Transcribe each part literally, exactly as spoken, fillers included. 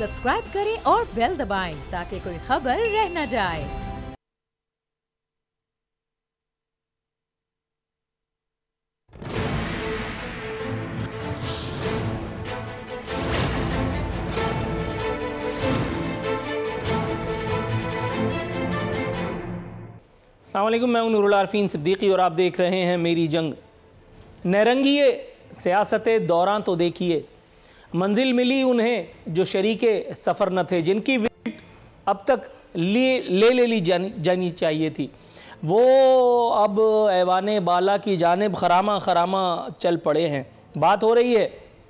Subscribe करें और bell दबाएं ताकि कोई खबर रह न जाए। अस्सलाम वालेकुम, मैं हूं नूरुल आरफीन सिद्दीकी और आप देख रहे हैं मेरी जंग। नरंगिए सियासत दौरान तो देखिए, मंजिल मिली उन्हें जो शरीके सफ़र न थे, जिनकी विकेट अब तक ले ले ले ली जानी जानी चाहिए थी, वो अब ऐवाने बाला की जानिब खरामा खरामा चल पड़े हैं। बात हो रही है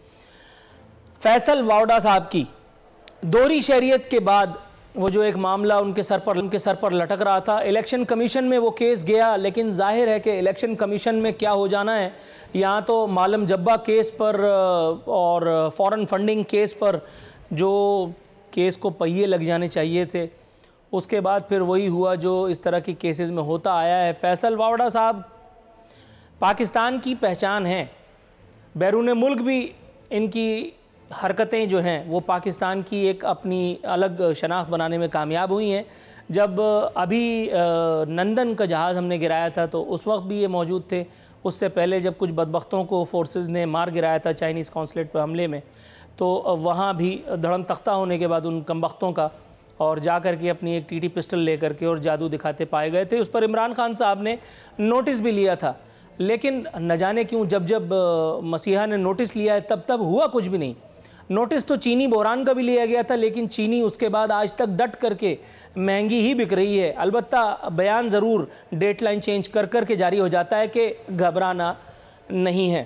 फैसल वावड़ा साहब की। दोहरी शरीयत के बाद वो जो एक मामला उनके सर पर उनके सर पर लटक रहा था, इलेक्शन कमीशन में वो केस गया, लेकिन जाहिर है कि इलेक्शन कमीशन में क्या हो जाना है। यहाँ तो मालम जब्बा केस पर और फॉरेन फंडिंग केस पर जो केस को पहिए लग जाने चाहिए थे, उसके बाद फिर वही हुआ जो इस तरह की केसेस में होता आया है। फैसल वावड़ा साहब पाकिस्तान की पहचान हैं, बैरून मुल्क भी इनकी हरकतें जो हैं वो पाकिस्तान की एक अपनी अलग शनाख्त बनाने में कामयाब हुई हैं। जब अभी नंदन का जहाज़ हमने गिराया था तो उस वक्त भी ये मौजूद थे। उससे पहले जब कुछ बदबख्तों को फोर्सेस ने मार गिराया था चाइनीज़ कौंसलेट पर हमले में, तो वहाँ भी धड़म तख्ता होने के बाद उन कमबख्तों का और जा कर के अपनी एक टीटी पिस्टल ले करके और जादू दिखाते पाए गए थे। उस पर इमरान खान साहब ने नोटिस भी लिया था, लेकिन न जाने क्यों जब जब मसीहा ने नोटिस लिया है तब तब हुआ कुछ भी नहीं। नोटिस तो चीनी बोरान का भी लिया गया था, लेकिन चीनी उसके बाद आज तक डट करके महंगी ही बिक रही है। अलबत्ता बयान ज़रूर डेट लाइन चेंज कर कर के जारी हो जाता है कि घबराना नहीं है।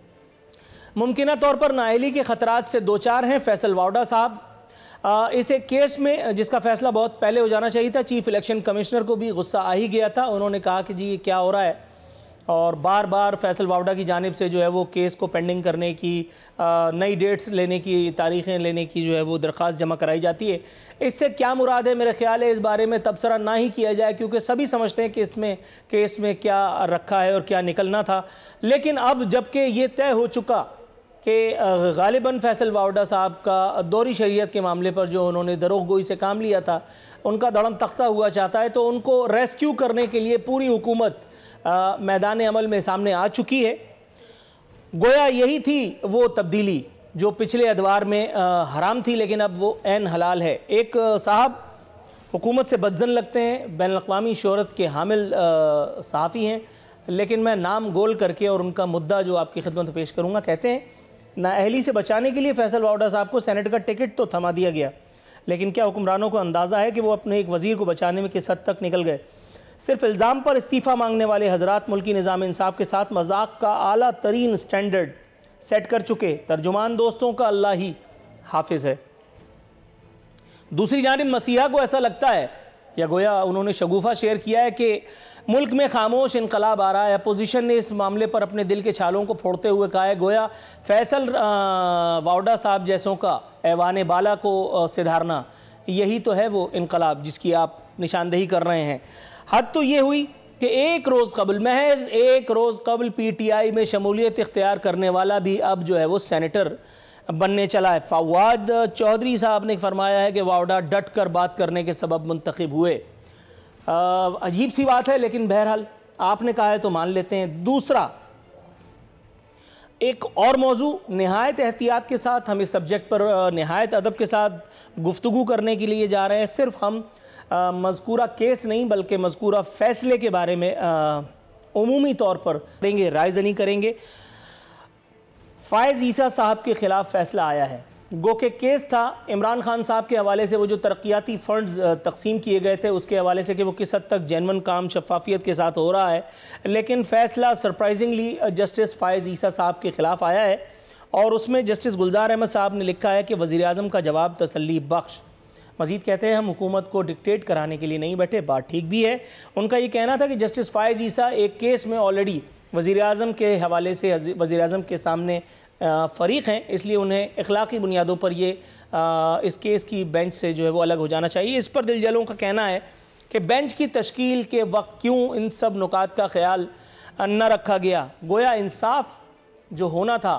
मुमकिना तौर पर नाअहली के ख़तरात से दो चार हैं फैसल वावड़ा साहब। इस एक केस में जिसका फ़ैसला बहुत पहले हो जाना चाहिए था, चीफ़ इलेक्शन कमिश्नर को भी गुस्सा आ ही गया था। उन्होंने कहा कि जी ये क्या हो रहा है, और बार बार फैसल वावड़ा की जानिब से जो है वो केस को पेंडिंग करने की, नई डेट्स लेने की, तारीखें लेने की जो है वो दरख्वास्त जमा कराई जाती है। इससे क्या मुराद है, मेरे ख्याल है इस बारे में तबसरा ना ही किया जाए, क्योंकि सभी समझते हैं कि इसमें केस में क्या रखा है और क्या निकलना था। लेकिन अब जबकि ये तय हो चुका कि गालिबन फैसल वावड़ा साहब का दोहरी शरीयत के मामले पर जो उन्होंने दरोगोई से काम लिया था, उनका धड़म तख्ता हुआ चाहता है, तो उनको रेस्क्यू करने के लिए पूरी हुकूमत मैदान अमल में सामने आ चुकी है। गोया यही थी वो तब्दीली जो पिछले अदवार में आ, हराम थी, लेकिन अब वो ऐन हलाल है। एक साहब हुकूमत से बदजन लगते हैं, बैन अक़वामी शोहरत के हामिल सहाफ़ी हैं, लेकिन मैं नाम गोल करके और उनका मुद्दा जो आपकी खिदमत में पेश करूँगा। कहते हैं नाअहली से बचाने के लिए फैसल वावड़ा साहब को सेनेट का टिकट तो थमा दिया गया, लेकिन क्या हुक्मरानों को अंदाज़ा है कि वो अपने एक वज़ीर को बचाने में किस हद तक निकल गए। सिर्फ इल्ज़ाम पर इस्तीफ़ा मांगने वाले हजरात मुल्की निज़ाम इंसाफ के साथ मजाक का आला तरीन स्टैंडर्ड सेट कर चुके तर्जुमान दोस्तों का अल्लाह ही हाफिज़ है। दूसरी जानिब मसीहा को ऐसा लगता है, या गोया उन्होंने शगुफा शेयर किया है कि मुल्क में खामोश इनकलाब आ रहा है। अपोजिशन ने इस मामले पर अपने दिल के छालों को फोड़ते हुए कहा है गोया फैसल वावड़ा साहब जैसों का ऐवाने बाला को सिधारना, यही तो है वो इनकलाब जिसकी आप निशानदेही कर रहे हैं। हद तो ये हुई कि एक रोज़ कबल, महज एक रोज़ कबल पीटीआई में शमूलियत इख्तियार करने वाला भी अब जो है वो सेनेटर बनने चला है। फवाद चौधरी साहब ने फरमाया है कि वावड़ा डट कर बात करने के सबब मुंतखब हुए। अजीब सी बात है, लेकिन बहरहाल आपने कहा है तो मान लेते हैं। दूसरा एक और मौजू, नहायत एहतियात के साथ हम इस सब्जेक्ट पर नहायत अदब के साथ गुफ्तगू करने के लिए जा रहे हैं। सिर्फ हम मज़कूरा केस नहीं बल्कि मज़कूरा फ़ैसले के बारे में उमूमी तौर पर करेंगे, रायज़नी करेंगे। फ़ायज़ ईसा साहब के ख़िलाफ़ फ़ैसला आया है। गो के केस था इमरान खान साहब के हवाले से, वो जो तरक्याती फ़ंड्स तकसीम किए गए थे उसके हवाले से कि वो किस हद तक जेन्युइन काम शफाफियत के साथ हो रहा है, लेकिन फ़ैसला सरप्राइजिंगली जस्टिस फ़ायज़ ईसा साहब के ख़िलाफ़ आया है। और उसमें जस्टिस गुलजार अहमद साहब ने लिखा है कि वज़ीर आज़म का जवाब तसल्ली बख्श। मज़ीद कहते हैं हम हुकूमत को डिक्टेट कराने के लिए नहीं बैठे। बात ठीक भी है। उनका ये कहना था कि जस्टिस फ़ायज़ ईसा एक केस में ऑलरेडी वज़ीर आज़म के हवाले से वज़ीर आज़म के सामने फ़रीक हैं, इसलिए उन्हें अखलाक़ी बुनियादों पर ये आ, इस केस की बेंच से जो है वो अलग हो जाना चाहिए। इस पर दिलजलों का कहना है कि बेंच की तश्कील के वक्त क्यों इन सब नुकात का ख्याल न रखा गया। गोया इंसाफ जो होना था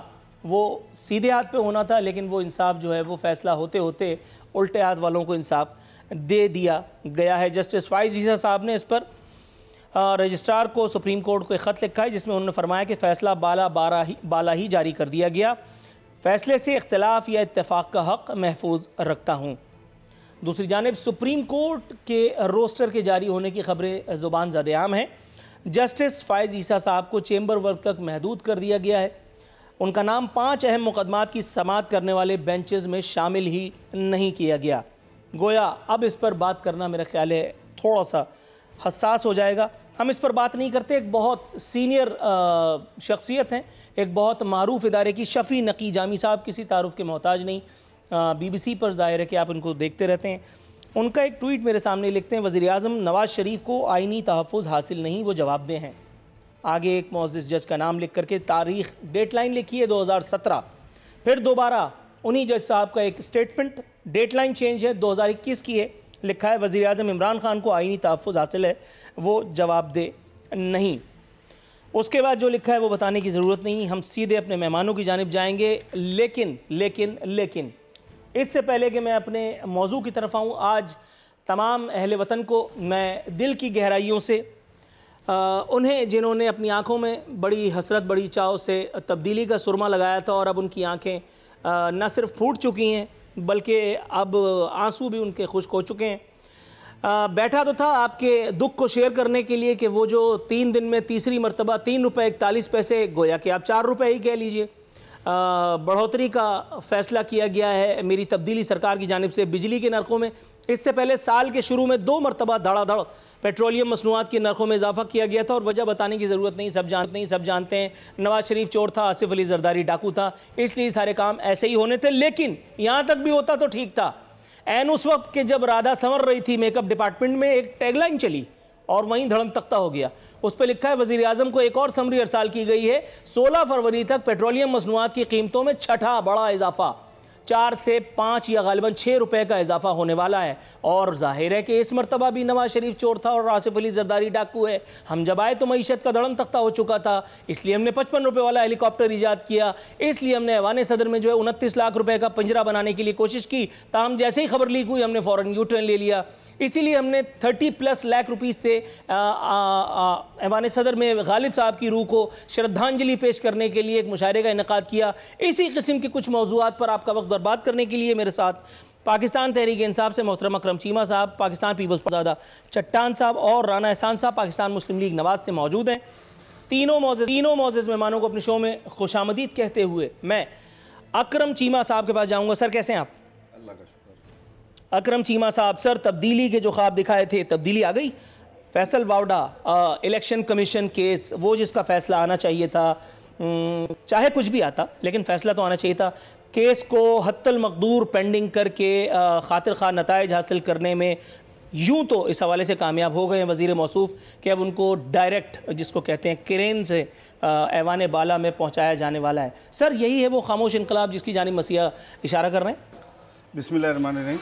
वो सीधे हाथ पे होना था, लेकिन वो इंसाफ जो है वो फैसला होते होते उल्टे हाथ वालों को इंसाफ दे दिया गया है। जस्टिस फाइज ईसा साहब ने इस पर रजिस्ट्रार को सुप्रीम कोर्ट को एक ख़त लिखा है, जिसमें उन्होंने फरमाया कि फ़ैसला बाला बारा ही बाला ही जारी कर दिया गया। फ़ैसले से इख्तलाफ या इत्तेफाक का हक़ महफूज रखता हूँ। दूसरी जानिब सुप्रीम कोर्ट के रोस्टर के जारी होने की खबरें ज़ुबान ज़द-ए-आम हैं। जस्टिस फाइज ईसा साहब को चेंबर वर्क तक महदूद कर दिया गया है। उनका नाम पाँच अहम मुकदमात की समाअत करने वाले बेंचेस में शामिल ही नहीं किया गया। गोया अब इस पर बात करना मेरा ख्याल है थोड़ा सा हसास हो जाएगा। हम इस पर बात नहीं करते। एक बहुत सीनियर शख्सियत हैं, एक बहुत मारूफ इदारे की, शफ़ी नकी जामी साहब, किसी तारुफ के मोहताज नहीं। बीबीसी पर ज़ाहिर है कि आप उनको देखते रहते हैं। उनका एक ट्वीट मेरे सामने लिखते हैं, वज़ीर आज़म नवाज़ शरीफ को आइनी तहफ़्फ़ुज़ हासिल नहीं, वो जवाबदेह हैं। आगे एक मुअज़्ज़िज़ जज का नाम लिख करके तारीख़ डेट लाइन लिखी है दो हज़ार सत्रह। फिर दोबारा उन्हीं जज साहब का एक स्टेटमेंट, डेट लाइन चेंज है, दो हज़ार इक्कीस की है। लिखा है वज़ीर आज़म इमरान खान को आइनी तहफ़्फ़ुज़ हासिल है, वो जवाबदेह नहीं। उसके बाद जो लिखा है वो बताने की ज़रूरत नहीं। हम सीधे अपने मेहमानों की जानिब जाएंगे। लेकिन लेकिन लेकिन इससे पहले कि मैं अपने मौजू की तरफ आऊँ, आज तमाम अहले वतन को मैं दिल की गहराइयों से आ, उन्हें जिन्होंने अपनी आँखों में बड़ी हसरत, बड़ी चाव से तब्दीली का सुरमा लगाया था और अब उनकी आँखें न सिर्फ फूट चुकी हैं बल्कि अब आंसू भी उनके खुश्क हो चुके हैं। आ, बैठा तो था आपके दुख को शेयर करने के लिए कि वो जो तीन दिन में तीसरी मरतबा तीन रुपये इकतालीस पैसे, गोया कि आप चार रुपये ही कह लीजिए, बढ़ोतरी का फ़ैसला किया गया है मेरी तब्दीली सरकार की जानिब से बिजली के नरखों में। इससे पहले साल के शुरू में दो मरतबा धड़ाधड़ पेट्रोलियम मसनूआत के नरखों में इजाफा किया गया था और वजह बताने की ज़रूरत नहीं, सब जानते नहीं सब जानते हैं। नवाज़ शरीफ चोर था, आसिफ अली जरदारी डाकू था, इसलिए सारे काम ऐसे ही होने थे। लेकिन यहाँ तक भी होता तो ठीक था। एन उस वक्त के जब राधा संवर रही थी मेकअप डिपार्टमेंट में, एक टैगलाइन चली और वहीं धड़म तख्ता हो गया। उस पर लिखा है वज़ीर आज़म को एक और समरी अरसाल की गई है, सोलह फरवरी तक पेट्रोलियम मसनूआत की कीमतों में छठा बड़ा इजाफा, चार से पाँच या गालिबन छः रुपये का इजाफा होने वाला है। और जाहिर है कि इस मरतबा भी नवाज शरीफ चोर था और आसिफ अली जरदारी डाकू है। हम जब आए तो मईशत का धड़म तख्ता हो चुका था, इसलिए हमने पचपन रुपये वाला हेलीकॉप्टर ईजाद किया। इसलिए हमने ऐवान सदर में जो है उनतीस लाख रुपए का पिंजरा बनाने के लिए कोशिश की। ताहम जैसे ही खबर लीक हुई हमने फ़ौरन यू टर्न ले लिया। इसीलिए हमने तीस प्लस लाख रुपीस से ऐवान सदर में गालिब साहब की रूह को श्रद्धांजलि पेश करने के लिए एक मुशायरे का इनेकाद किया। इसी किस्म के कुछ मौज़ूआत पर आपका वक्त बर्बाद करने के लिए मेरे साथ पाकिस्तान तहरीक इंसाफ से मोहतरम अकरम चीमा साहब, पाकिस्तान पीपल्स ज़ादा चट्टान साहब और राना एहसान साहब पाकिस्तान मुस्लिम लीग नवाज से मौजूद हैं। तीनों मौज़ तीनों मौज़ मेहमानों को अपने शो में खुशामदीद कहते हुए मैं अकरम चीमा साहब के पास जाऊँगा। सर कैसे हैं आप? अल्लाह का शुक्र। अकरम चीमा साहब, सर तब्दीली के जो ख्वाब दिखाए थे, तब्दीली आ गई? Faisal Vawda election commission case, वो जिसका फ़ैसला आना चाहिए था, चाहे कुछ भी आता लेकिन फ़ैसला तो आना चाहिए था। केस को हत्तल मकदूर पेंडिंग करके खातिर खा नताइज हासिल करने में यूँ तो इस हवाले से कामयाब हो गए हैं वज़ीर मौसूफ़ कि अब उनको डायरेक्ट जिसको कहते हैं क्रेन से ऐवान बाला में पहुँचाया जाने वाला है। सर यही है वो खामोश इनकलाब जिसकी जानिब मसीहा इशारा कर रहे हैं? बिस्मिल्लाहिर्रहमानिर्रहीम।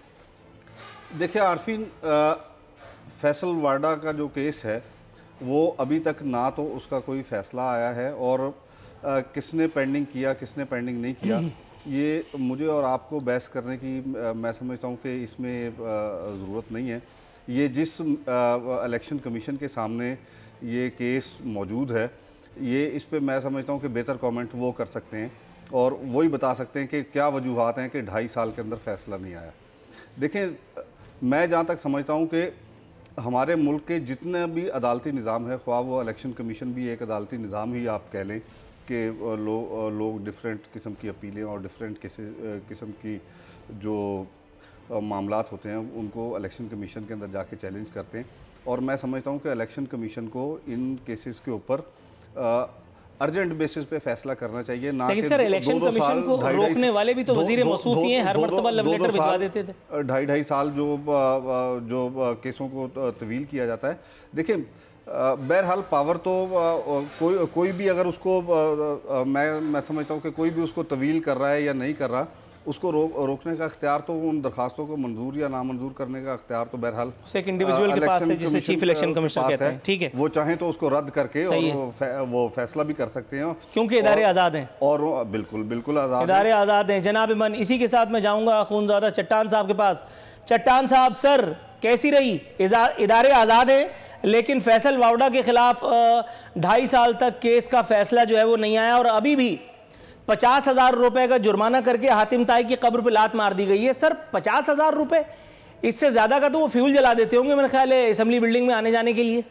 देखिए आरफीन, फैसल वाडा का जो केस है वो अभी तक ना तो उसका कोई फ़ैसला आया है और आ, किसने पेंडिंग किया किसने पेंडिंग नहीं किया, ये मुझे और आपको बहस करने की आ, मैं समझता हूँ कि इसमें ज़रूरत नहीं है। ये जिस इलेक्शन कमीशन के सामने ये केस मौजूद है, ये इस पे मैं समझता हूँ कि बेहतर कमेंट वो कर सकते हैं और वही बता सकते हैं कि क्या वजूहात हैं कि ढाई साल के अंदर फ़ैसला नहीं आया। देखें, मैं जहाँ तक समझता हूँ कि हमारे मुल्क के जितने भी अदालती निज़ाम है, ख्वाह वो इलेक्शन कमीशन भी एक अदालती निज़ाम ही आप कह लें कि लो, लोग डिफरेंट किस्म की अपीलें और डिफरेंट किस्म की जो मामलात होते हैं उनको इलेक्शन कमीशन के अंदर जाके चैलेंज करते हैं। और मैं समझता हूँ कि इलेक्शन कमीशन को इन केसेस के ऊपर अर्जेंट बेसिस पे फैसला करना चाहिए। ना लेकिन सर इलेक्शन कमीशन को रोकने वाले भी तो वजीर मौसूफ ही हैं, हर मर्तबा लव लेटर भिजवा देते थे। ढाई ढाई साल जो जो केसों को तवील किया जाता है। देखिए बहरहाल पावर तो कोई कोई भी अगर उसको मैं मैं समझता हूँ कि कोई भी उसको तवील कर रहा है या नहीं कर रहा, उसको रो, रोकने का अख्तियार तो उन दरखास्तों को मंजूर या नामंजूर करने का अख्तियार तो बहरहाल एक इंडिविजुअल के पास है, जिसे चीफ इलेक्शन कमिश्नर कहते हैं। ठीक है, वो चाहें तो उसको रद्द करके और वो, फै, वो फैसला भी कर सकते हैं, क्योंकि इदारे आज़ाद हैं। और बिल्कुल बिल्कुल आज़ाद, इदारे आज़ाद हैं जनाब इमन। इसी के साथ मैं जाऊँगा खूनज़ादा चट्टान साहब के पास। चट्टान साहब, सर कैसी रही? इदारे आज़ाद हैं, लेकिन फैसल वावड़ा के खिलाफ ढाई साल तक केस का फैसला जो है वो नहीं आया, और अभी भी पचास हजार रुपए का जुर्माना करके हातिम ताई की कब्र पे लात मार दी गई है। सर पचास हजार रुपए, इससे ज्यादा का तो वो फ्यूल जला देते होंगे मेरे ख्याल है असेंबली बिल्डिंग में आने जाने के लिए।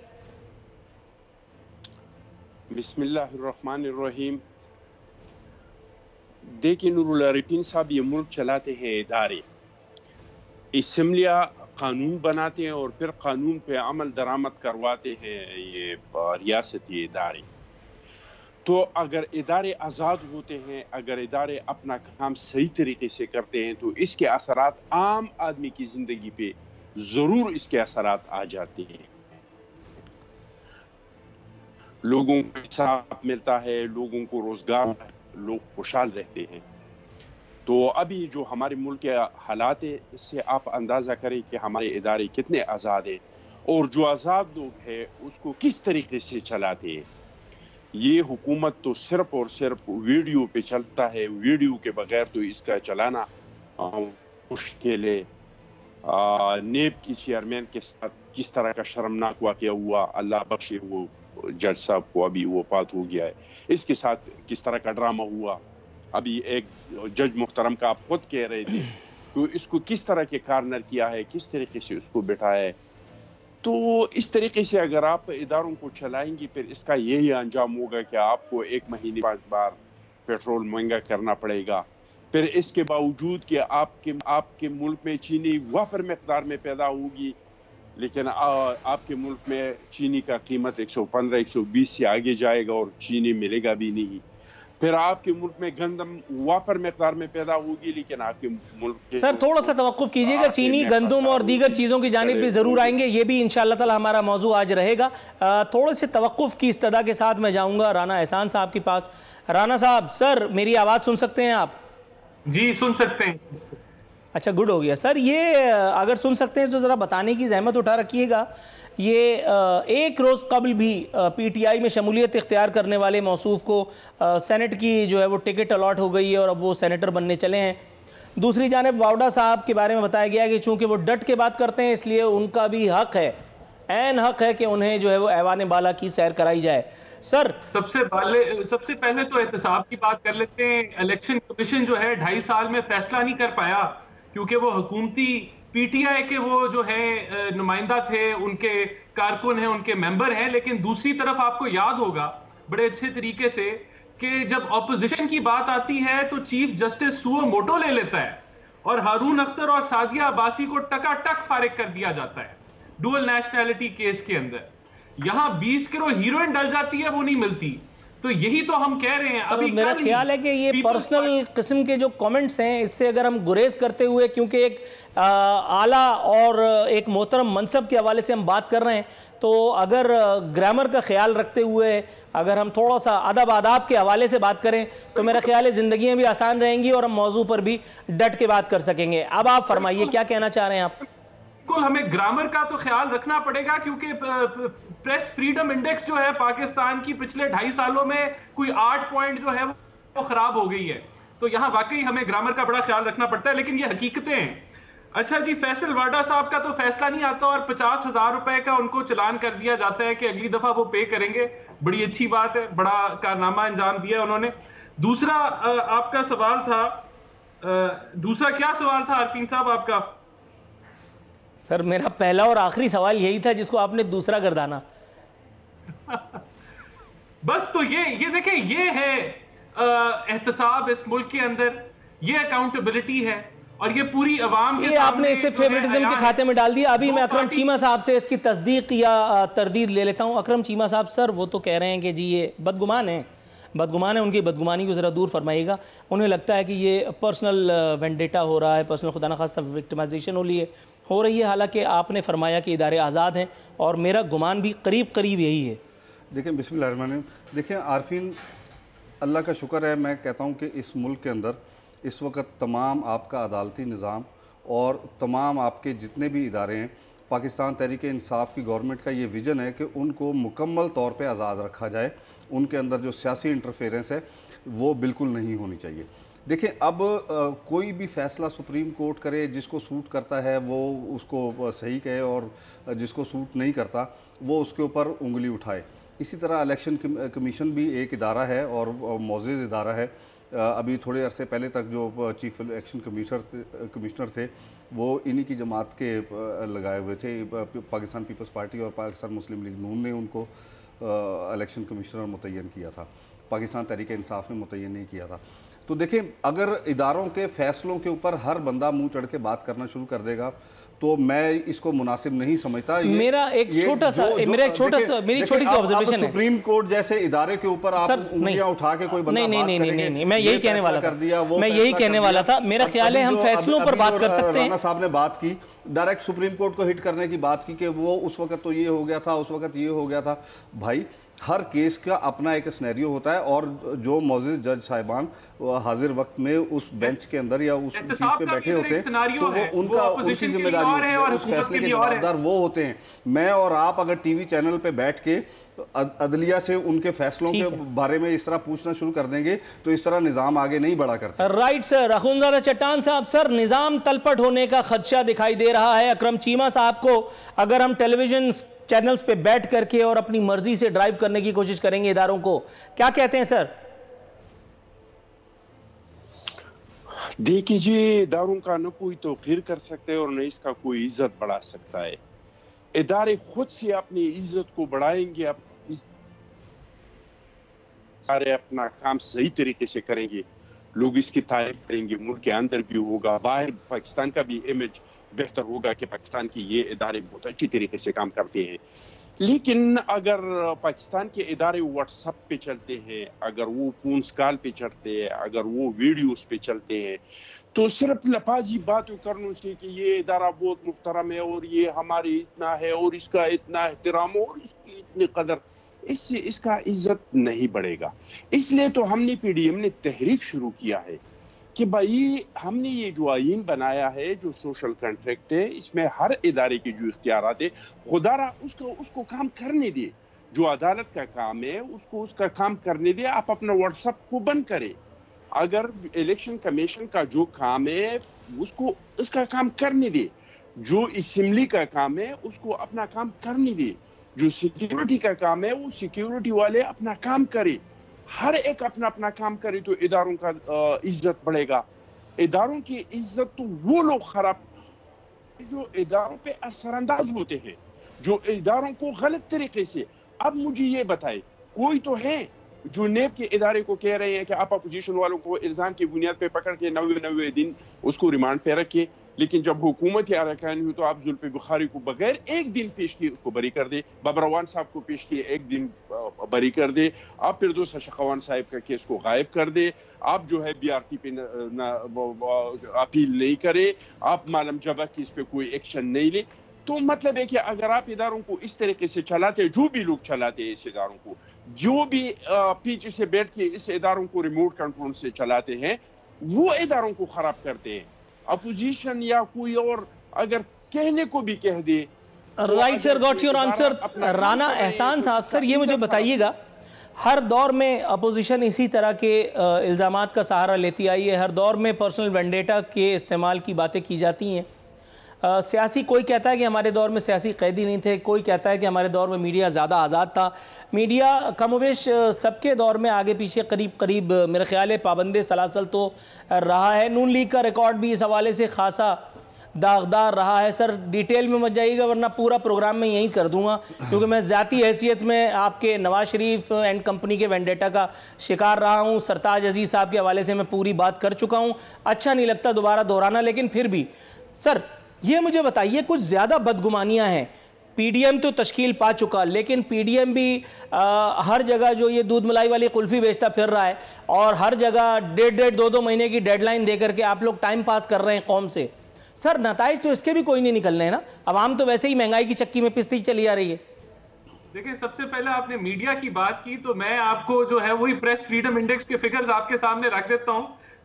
बिस्मिल्लाहिर्रहमानिर्रहीम। देखिए नूरुल आरिफीन साहब, ये मुल्क चलाते हैं इदारे, असेंबलियाँ कानून बनाते हैं और फिर कानून पे अमल दरामद करवाते हैं ये रियासती इदारे। तो अगर इदारे आज़ाद होते हैं, अगर इदारे अपना काम सही तरीके से करते हैं, तो इसके असरात आम आदमी की ज़िंदगी पे ज़रूर इसके असरात आ जाते हैं। लोगों को इंसाफ मिलता है, लोगों को रोज़गार, लोग खुशहाल रहते हैं। तो अभी जो हमारे मुल्क के हालात है, इससे आप अंदाज़ा करें कि हमारे इदारे कितने आज़ाद हैं और जो आज़ाद लोग हैं उसको किस तरीके से चलाते हैं। ये हुकूमत तो सिर्फ और सिर्फ वीडियो पे चलता है, वीडियो के बगैर तो इसका चलाना मुश्किल है। नेब की चेयरमैन के साथ किस तरह का शर्मनाक वाक़या हुआ, अल्लाह बख्शे वो जज साहब को अभी वो पात हो गया है। इसके साथ किस तरह का ड्रामा हुआ, अभी एक जज मुहतरम का आप खुद कह रहे थे, तो इसको किस तरह के कार्नर किया है, किस तरीके से उसको बिठाया है। तो इस तरीके से अगर आप इदारों को चलाएंगे, फिर इसका यही अंजाम होगा कि आपको एक महीने पाँच बार पेट्रोल महंगा करना पड़ेगा। फिर इसके बावजूद कि आपके आपके मुल्क में चीनी वाफर मकदार में पैदा होगी, लेकिन आ, आपके मुल्क में चीनी का कीमत एक सौ पंद्रह एक सौ बीस से आगे जाएगा और चीनी मिलेगा भी नहीं। फिर आपके मुल्क में गंदम वाफर मकदार में पैदा होगी, लेकिन आपके मुल्क सर थोड़ा सा तवक्कुफ कीजिएगा, चीनी, गंदम और दीगर चीज़ों की जानिब भी ज़रूर आएंगे, ये भी इंशाअल्लाह ताला हमारा मौजू आज रहेगा। थोड़े से तवक्कुफ की इस्तदा के साथ मैं जाऊँगा राना एहसान साहब के पास। राना साहब, सर मेरी आवाज़ सुन सकते हैं आप? जी सुन सकते हैं। अच्छा, गुड हो गया सर। ये अगर सुन सकते हैं तो ज़रा बताने की जहमत उठा रखिएगा, ये एक रोज़ कबल भी पीटीआई में शमूलियत इख्तियार करने वाले मौसूफ को सेनेट की जो है वो टिकट अलॉट हो गई है और अब वो सेनेटर बनने चले हैं। दूसरी जानिब वावड़ा साहब के बारे में बताया गया कि चूँकि वो डट के बात करते हैं, इसलिए उनका भी हक़ है, ऐन हक़ है कि उन्हें जो है वो ऐवान बाला की सैर कराई जाए। सर सबसे पहले सबसे पहले तो एहतसाब की बात कर लेते हैं। इलेक्शन कमीशन जो है ढाई साल में फैसला नहीं कर पाया, क्योंकि वो हुकूमती पीटीआई के वो जो है नुमाइंदा थे, उनके कारकुन हैं, उनके मेंबर हैं। लेकिन दूसरी तरफ आपको याद होगा बड़े अच्छे तरीके से कि जब ऑपोजिशन की बात आती है तो चीफ जस्टिस सुओ मोटो ले लेता है और हारून अख्तर और सादिया अब्बासी को टकाटक फारिग कर दिया जाता है डुअल नेशनैलिटी केस के अंदर। यहां बीस किलो हीरोइन डल जाती है, वो नहीं मिलती। तो यही तो हम कह रहे हैं। अभी तो मेरा ख्याल है कि ये पर्सनल किस्म के जो कमेंट्स हैं, इससे अगर हम गुरेज करते हुए, क्योंकि एक आला और एक मोहतरम मनसब के हवाले से हम बात कर रहे हैं, तो अगर ग्रामर का ख्याल रखते हुए अगर हम थोड़ा सा अदब आदाब के हवाले से बात करें तो मेरा ख्याल है ज़िंदगियाँ भी आसान रहेंगी और हम मौजू पर भी डट के बात कर सकेंगे। अब आप फरमाइए, क्या कहना चाह रहे हैं आप? बिल्कुल, हमें ग्रामर का तो ख्याल रखना पड़ेगा, क्योंकि प्रेस फ्रीडम इंडेक्स जो है पाकिस्तान की पिछले ढाई सालों में कोई आठ पॉइंट जो है वो खराब हो गई है। तो यहाँ वाकई हमें ग्रामर का बड़ा ख्याल रखना पड़ता है, लेकिन ये हकीकतें हैं। अच्छा जी, फैसल वाडा साहब का तो फैसला नहीं आता और पचास हजार रुपए का उनको चलान कर दिया जाता है कि अगली दफा वो पे करेंगे। बड़ी अच्छी बात है, बड़ा कारनामा अंजाम दिया उन्होंने। दूसरा आपका सवाल था, दूसरा क्या सवाल था आरफीन साहब आपका? सर मेरा पहला और आखिरी सवाल यही था जिसको आपने दूसरा गर्दाना। बस तो ये ये देखें, ये है एहतसाब इस मुल्क के अंदर, ये अकाउंटेबिलिटी है और ये पूरी अवाम के ये आपने इसे फेवरेटिज्म के खाते में डाल दिया। अभी मैं अकरम चीमा साहब से इसकी तस्दीक या तरदीद ले लेता हूँ। अकरम चीमा साहब, सर वो तो कह रहे हैं कि जी ये बदगुमान है, बदगुमान है, उनकी बदगुमानी को ज़रा दूर फरमाइएगा। उन्हें लगता है कि ये पर्सनल वेंडेटा हो रहा है, पर्सनल खुदा न खास्ता विक्टिमाइजेशन हो रही है हो रही है हालांकि आपने फरमाया कि इदारे आज़ाद हैं और मेरा गुमान भी करीब करीब यही है। देखिए बिस्मिल्लाहिर्रहमानिर्रहीम, देखिए आरफीन, अल्लाह का शुक्र है, मैं कहता हूँ कि इस मुल्क के अंदर इस वक्त तमाम आपका अदालती निज़ाम और तमाम आपके जितने भी इदारे हैं, पाकिस्तान तहरीक इंसाफ की गवर्नमेंट का ये विज़न है कि उनको मुकम्मल तौर पे आज़ाद रखा जाए। उनके अंदर जो सियासी इंटरफेरेंस है वो बिल्कुल नहीं होनी चाहिए। देखिए, अब आ, कोई भी फ़ैसला सुप्रीम कोर्ट करे, जिसको सूट करता है वो उसको सही कहे और जिसको सूट नहीं करता वो उसके ऊपर उंगली उठाए। इसी तरह इलेक्शन कमीशन भी एक इदारा है और मोअज़्ज़ज़ इदारा है। अभी थोड़े अरसे पहले तक जो चीफ इलेक्शन कमिश्नर कमिश्नर थे वो इन्हीं की जमात के लगाए हुए थे। पाकिस्तान पीपल्स पार्टी और पाकिस्तान मुस्लिम लीग नून ने उनको इलेक्शन कमिश्नर मुतय्यन किया था, पाकिस्तान तहरीक इंसाफ ने मुतय्यन नहीं किया था। तो देखें, अगर इदारों के फ़ैसलों के ऊपर हर बंदा मुंह चढ़ के बात करना शुरू कर देगा तो मैं इसको मुनासिब नहीं समझता। मेरा एक छोटा सा मेरा एक छोटा सा मेरी छोटी सी ऑब्जर्वेशन है, सुप्रीम कोर्ट जैसे इदारे के ऊपर आप उंगलियां उठा के कोई बंदा नहीं नहीं नहीं नहीं नहीं मैं यही कहने वाला था मैं यही कहने वाला था मेरा ख्याल है हम फैसलों पर बात कर सकते हैं। राना साहब ने बात की, डायरेक्ट सुप्रीम कोर्ट को हिट करने की बात की कि वो उस वक्त तो ये हो गया था, उस वक्त ये हो गया था। भाई, हर केस का अपना एक सिनेरियो होता है और जो मोअज़्ज़ज़ जज साहिबान हाजिर वक्त में उस बेंच के अंदर या उस चीज पे बैठे होते हैं तो वो उनका उनकी जिम्मेदारी होती है, उस फैसले के जवाबदार वो होते हैं। मैं और आप अगर टीवी चैनल पे बैठ के अदलिया से उनके फैसलों के बारे में इस तरह पूछना शुरू कर देंगे तो इस तरह निजाम आगे नहीं बढ़ा करता। Right sir. अखुंज़ादा चट्टान साहब, सर निजाम तलपट होने का खदशा दिखाई दे रहा है। अकरम चीमा साहब को अगर हम टेलीविजन चैनल्स पे बैठ करके और अपनी मर्जी से ड्राइव करने की कोशिश करेंगे इदारों को, क्या कहते हैं सर? देखिए जी, इदारों का न कोई तौक़ीर कर सकते हैं और न इसका कोई इज्जत बढ़ा सकता है। इदारे खुद से अपनी इज्जत को बढ़ाएंगे, सारे अपना काम सही तरीके से करेंगे, लोग इसकी तारीफ करेंगे, मुल्क के अंदर भी होगा, बाहर पाकिस्तान का भी इमेज बेहतर होगा कि पाकिस्तान की ये इदारे बहुत अच्छी तरीके से काम करते हैं। लेकिन अगर पाकिस्तान के इदारे व्हाट्सएप पे चलते हैं, अगर वो पूंस कॉल पे चढ़ते हैं, अगर वो वीडियोस पे चलते हैं, तो सिर्फ लफाजी बातें करने से कि ये इदारा बहुत मुहतरम है और ये हमारी इतना है और इसका इतना एहतराम और इसकी इतनी कदर, इससे इसका इज्जत नहीं बढ़ेगा। इसलिए तो हमने पीडीएम ने तहरीक शुरू किया है कि भाई हमने ये जो आईन बनाया है, जो सोशल कॉन्ट्रैक्ट है, इसमें हर इदारे के जो इख्तियारात है खुदारा उसको उसको काम करने दे। जो अदालत का काम है उसको उसका काम करने दे। आप अपना व्हाट्सएप को बंद करें। अगर इलेक्शन कमीशन का जो काम है उसको उसका काम करने दे। जो असेंबली का काम है उसको अपना काम करने दे। जो सिक्योरिटी का काम है वो सिक्योरिटी वाले अपना काम करे। हर एक अपना अपना काम करे तो इदारों का इज्जत बढ़ेगा। इदारों की इज्जत तो वो लोग खराब जो इदारों पे असरअंदाज होते हैं, जो इदारों को गलत तरीके से। अब मुझे ये बताए, कोई तो है जो नेब के इदारे को कह रहे हैं कि आप अपोजिशन वालों को इल्जाम की बुनियाद पे पकड़ के नब्बे नब्बे दिन उसको रिमांड पे रखिए, लेकिन जब हुकूमत या अरकान हुई तो आप जुल्फ़े बुखारी को बगैर एक दिन पेश किए उसको बरी कर दे, बाबरवान साहब को पेश किए एक दिन बरी कर दे, आप फिरदौस शखवान साहब का केस को गायब कर दे, आप जो है बीआरटी पे न, न, अपील नहीं करे, आप मालम जबा की इस पे कोई एक्शन नहीं ले। तो मतलब है कि अगर आप इदारों को इस तरीके से चलाते, जो भी लोग चलाते हैं इस इदारों को, जो भी पीछे से बैठ के इस इदारों को रिमोट कंट्रोल से चलाते हैं, वो इदारों को खराब करते हैं। अपोजिशन या कोई और अगर कहने को भी कह दे। Right sir, got your answer. Rana Ehsan Sahab, sir ये मुझे बताइएगा, हर दौर में अपोजिशन इसी तरह के इल्ज़ामात का सहारा लेती आई है, हर दौर में पर्सनल वेंडेटा के इस्तेमाल की बातें की जाती हैं। Uh, सियासी कोई कहता है कि हमारे दौर में सियासी कैदी नहीं थे, कोई कहता है कि हमारे दौर में मीडिया ज़्यादा आज़ाद था। मीडिया कमोवेश सबके दौर में आगे पीछे करीब करीब मेरे ख्याल है पाबंदे सलासल तो रहा है। नून लीग का रिकॉर्ड भी इस हवाले से खासा दागदार रहा है। सर डिटेल में मत जाइएगा वरना पूरा प्रोग्राम में यही कर दूंगा, क्योंकि मैं ज़ाती हैसियत में आपके नवाज शरीफ एंड कंपनी के वेंडेटा का शिकार रहा हूँ। सरताज अजीज़ साहब के हवाले से मैं पूरी बात कर चुका हूँ, अच्छा नहीं लगता दोबारा दोहराना, लेकिन फिर भी सर ये मुझे बताइए, कुछ ज़्यादा बदगुमानियाँ हैं। पीडीएम तो तश्कील पा चुका, लेकिन पीडीएम भी आ, हर जगह जो ये दूध मलाई वाली कुल्फ़ी बेचता फिर रहा है और हर जगह डेढ़ डेढ़ दो दो महीने की डेडलाइन दे करके आप लोग टाइम पास कर रहे हैं कौम से। सर नताइज तो इसके भी कोई नहीं निकलने हैं ना, अवाम तो वैसे ही महंगाई की चक्की में पिसती चली आ रही है। देखिए, सबसे पहले आपने मीडिया की बात की तो मैं आपको जो है वही प्रेस फ्रीडम इंडेक्स के फिगर्स आपके सामने रख देता हूँ।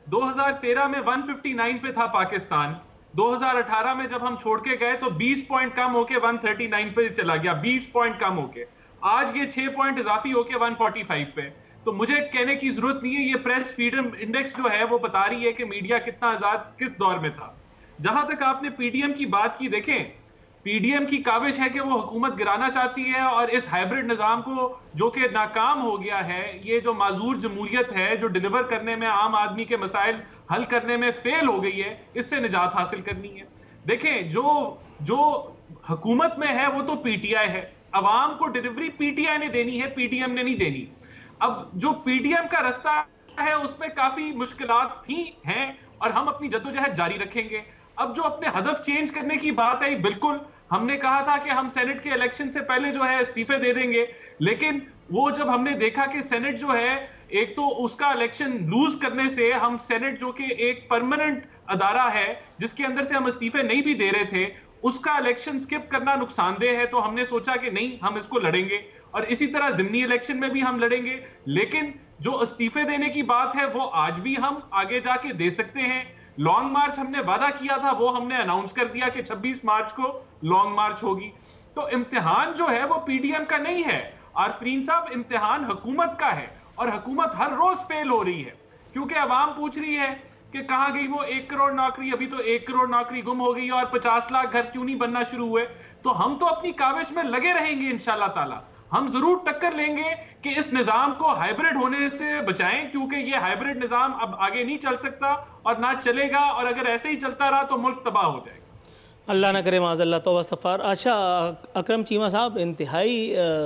दो हज़ार तेरह में एक सौ उनसठ पे था पाकिस्तान, दो हज़ार अठारह में जब हम छोड़ के गए तो बीस पॉइंट कम होके एक सौ उनतालीस पे चला गया, बीस पॉइंट कम होके। आज ये छह पॉइंट इजाफी होके एक सौ पैंतालीस पे। तो मुझे कहने की जरूरत नहीं है, ये प्रेस फ्रीडम इंडेक्स जो है वो बता रही है कि मीडिया कितना आजाद किस दौर में था। जहां तक आपने पीडीएम की बात की, देखें पीडीएम की काविश है कि वो हुकूमत गिराना चाहती है और इस हाइब्रिड निजाम को जो कि नाकाम हो गया है, ये जो माजूर जमहूरियत है जो डिलीवर करने में, आम आदमी के मसाइल हल करने में फेल हो गई है, इससे निजात हासिल करनी है। देखें जो जो हुकूमत में है वो तो पीटीआई है, अवाम को डिलीवरी पीटीआई ने देनी है, पीडीएम ने नहीं देनी। अब जो पीडीएम का रास्ता है उसमें काफी मुश्किलात थी हैं और हम अपनी जद्दोजहद जारी रखेंगे। अब जो अपने हदफ चेंज करने की बात आई, बिल्कुल हमने कहा था कि हम सेनेट के इलेक्शन से पहले जो है इस्तीफे दे देंगे, लेकिन वो जब हमने देखा कि सेनेट जो है एक तो उसका इलेक्शन लूज करने से हम सेनेट जो कि एक परमानेंट अदारा है जिसके अंदर से हम इस्तीफे नहीं भी दे रहे थे, उसका इलेक्शन स्किप करना नुकसानदेह है। तो हमने सोचा कि नहीं, हम इसको लड़ेंगे और इसी तरह जिमनी इलेक्शन में भी हम लड़ेंगे। लेकिन जो इस्तीफे देने की बात है वो आज भी हम आगे जाके दे सकते हैं। लॉन्ग मार्च हमने वादा किया था, वो हमने अनाउंस कर दिया कि छब्बीस मार्च को लॉन्ग मार्च होगी। तो इम्तिहान जो है वो पीडीएम का नहीं है आरफरीन साहब, इम्तिहान हुकूमत का है और हुकूमत हर रोज फेल हो रही है क्योंकि अवाम पूछ रही है कि कहां गई वो एक करोड़ नौकरी। अभी तो एक करोड़ नौकरी गुम हो गई और पचास लाख घर क्यों नहीं बनना शुरू हुए। तो हम तो अपनी काविश में लगे रहेंगे इंशाल्लाह ताला, हम जरूर टक्कर लेंगे कि इस निजाम को हाइब्रिड होने से बचाएं, क्योंकि ये हाइब्रिड निजाम अब आगे नहीं चल सकता और ना चलेगा, और अगर ऐसे ही चलता रहा तो मुल्क तबाह हो जाएगा। अल्लाह ना करे माज़अल्लाह, तौबा इस्तग़फ़ार। अच्छा अकरम चीमा साहब, इंतहाई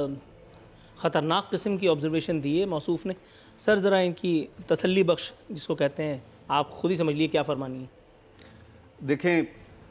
ख़तरनाक किस्म की ऑब्जर्वेशन दी है मौसूफ़ ने। सर ज़रा इनकी तसल्ली बख्श जिसको कहते हैं, आप खुद ही समझ लिए क्या फरमानी है। देखें,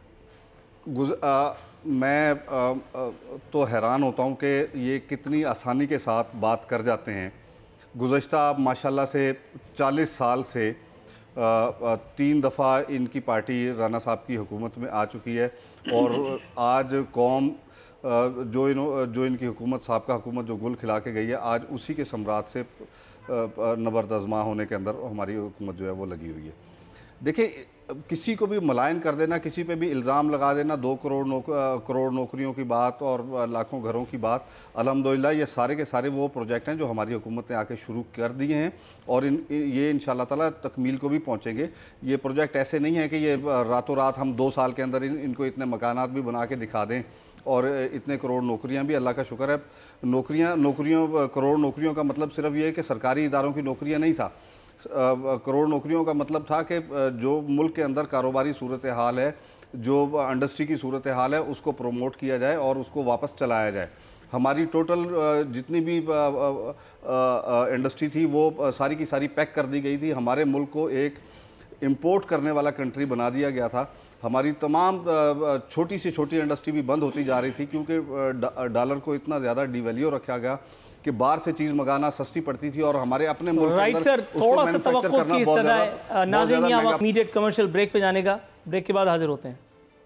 गुज आ, मैं आ, आ, तो हैरान होता हूँ कि ये कितनी आसानी के साथ बात कर जाते हैं। गुज़श्ता माशाल्लाह से चालीस साल से आ, आ, तीन दफ़ा इनकी पार्टी राना साहब की हुकूमत में आ चुकी है और आज कौम जो इन जो इनकी हुकूमत साहब का हुकूमत जो गुल खिला के गई है, आज उसी के सम्राट से नबरदज़मा होने के अंदर हमारी हुकूमत जो है वो लगी हुई है। देखिए, किसी को भी मलायन कर देना, किसी पे भी इल्ज़ाम लगा देना, दो करोड़ नौक, करोड़ नौकरियों की बात और लाखों घरों की बात, अल्हम्दुलिल्लाह ये सारे के सारे वो प्रोजेक्ट हैं जो हमारी हुकूमत ने आके शुरू कर दिए हैं और इन ये इंशाल्लाह ताला तकमील को भी पहुँचेंगे। ये प्रोजेक्ट ऐसे नहीं है कि ये रातों रात हम दो साल के अंदर इन, इनको इतने मकानात भी बना के दिखा दें और इतने करोड़ नौकरियां भी। अल्लाह का शुक्र है, नौकरियां नौकरियों करोड़ नौकरियों का मतलब सिर्फ ये है कि सरकारी इदारों की नौकरियां नहीं था। करोड़ नौकरियों का मतलब था कि जो मुल्क के अंदर कारोबारी सूरत हाल है, जो इंडस्ट्री की सूरत हाल है, उसको प्रमोट किया जाए और उसको वापस चलाया जाए। हमारी टोटल जितनी भी इंडस्ट्री थी वो सारी की सारी पैक कर दी गई थी। हमारे मुल्क को एक इम्पोर्ट करने वाला कंट्री बना दिया गया था। हमारी तमाम छोटी से छोटी इंडस्ट्री भी बंद होती जा रही थी क्योंकि डॉलर को इतना ज़्यादा डिवैल्यू रखा गया कि बाहर से चीज़ मंगाना सस्ती पड़ती थी और हमारे अपने मुल्क राइट सर, थोड़ा सा तवक्कुफ की इस्तदा नाज़रीन, इमीडिएट कमर्शियल ब्रेक पे जाने का। ब्रेक के बाद हाजिर होते हैं।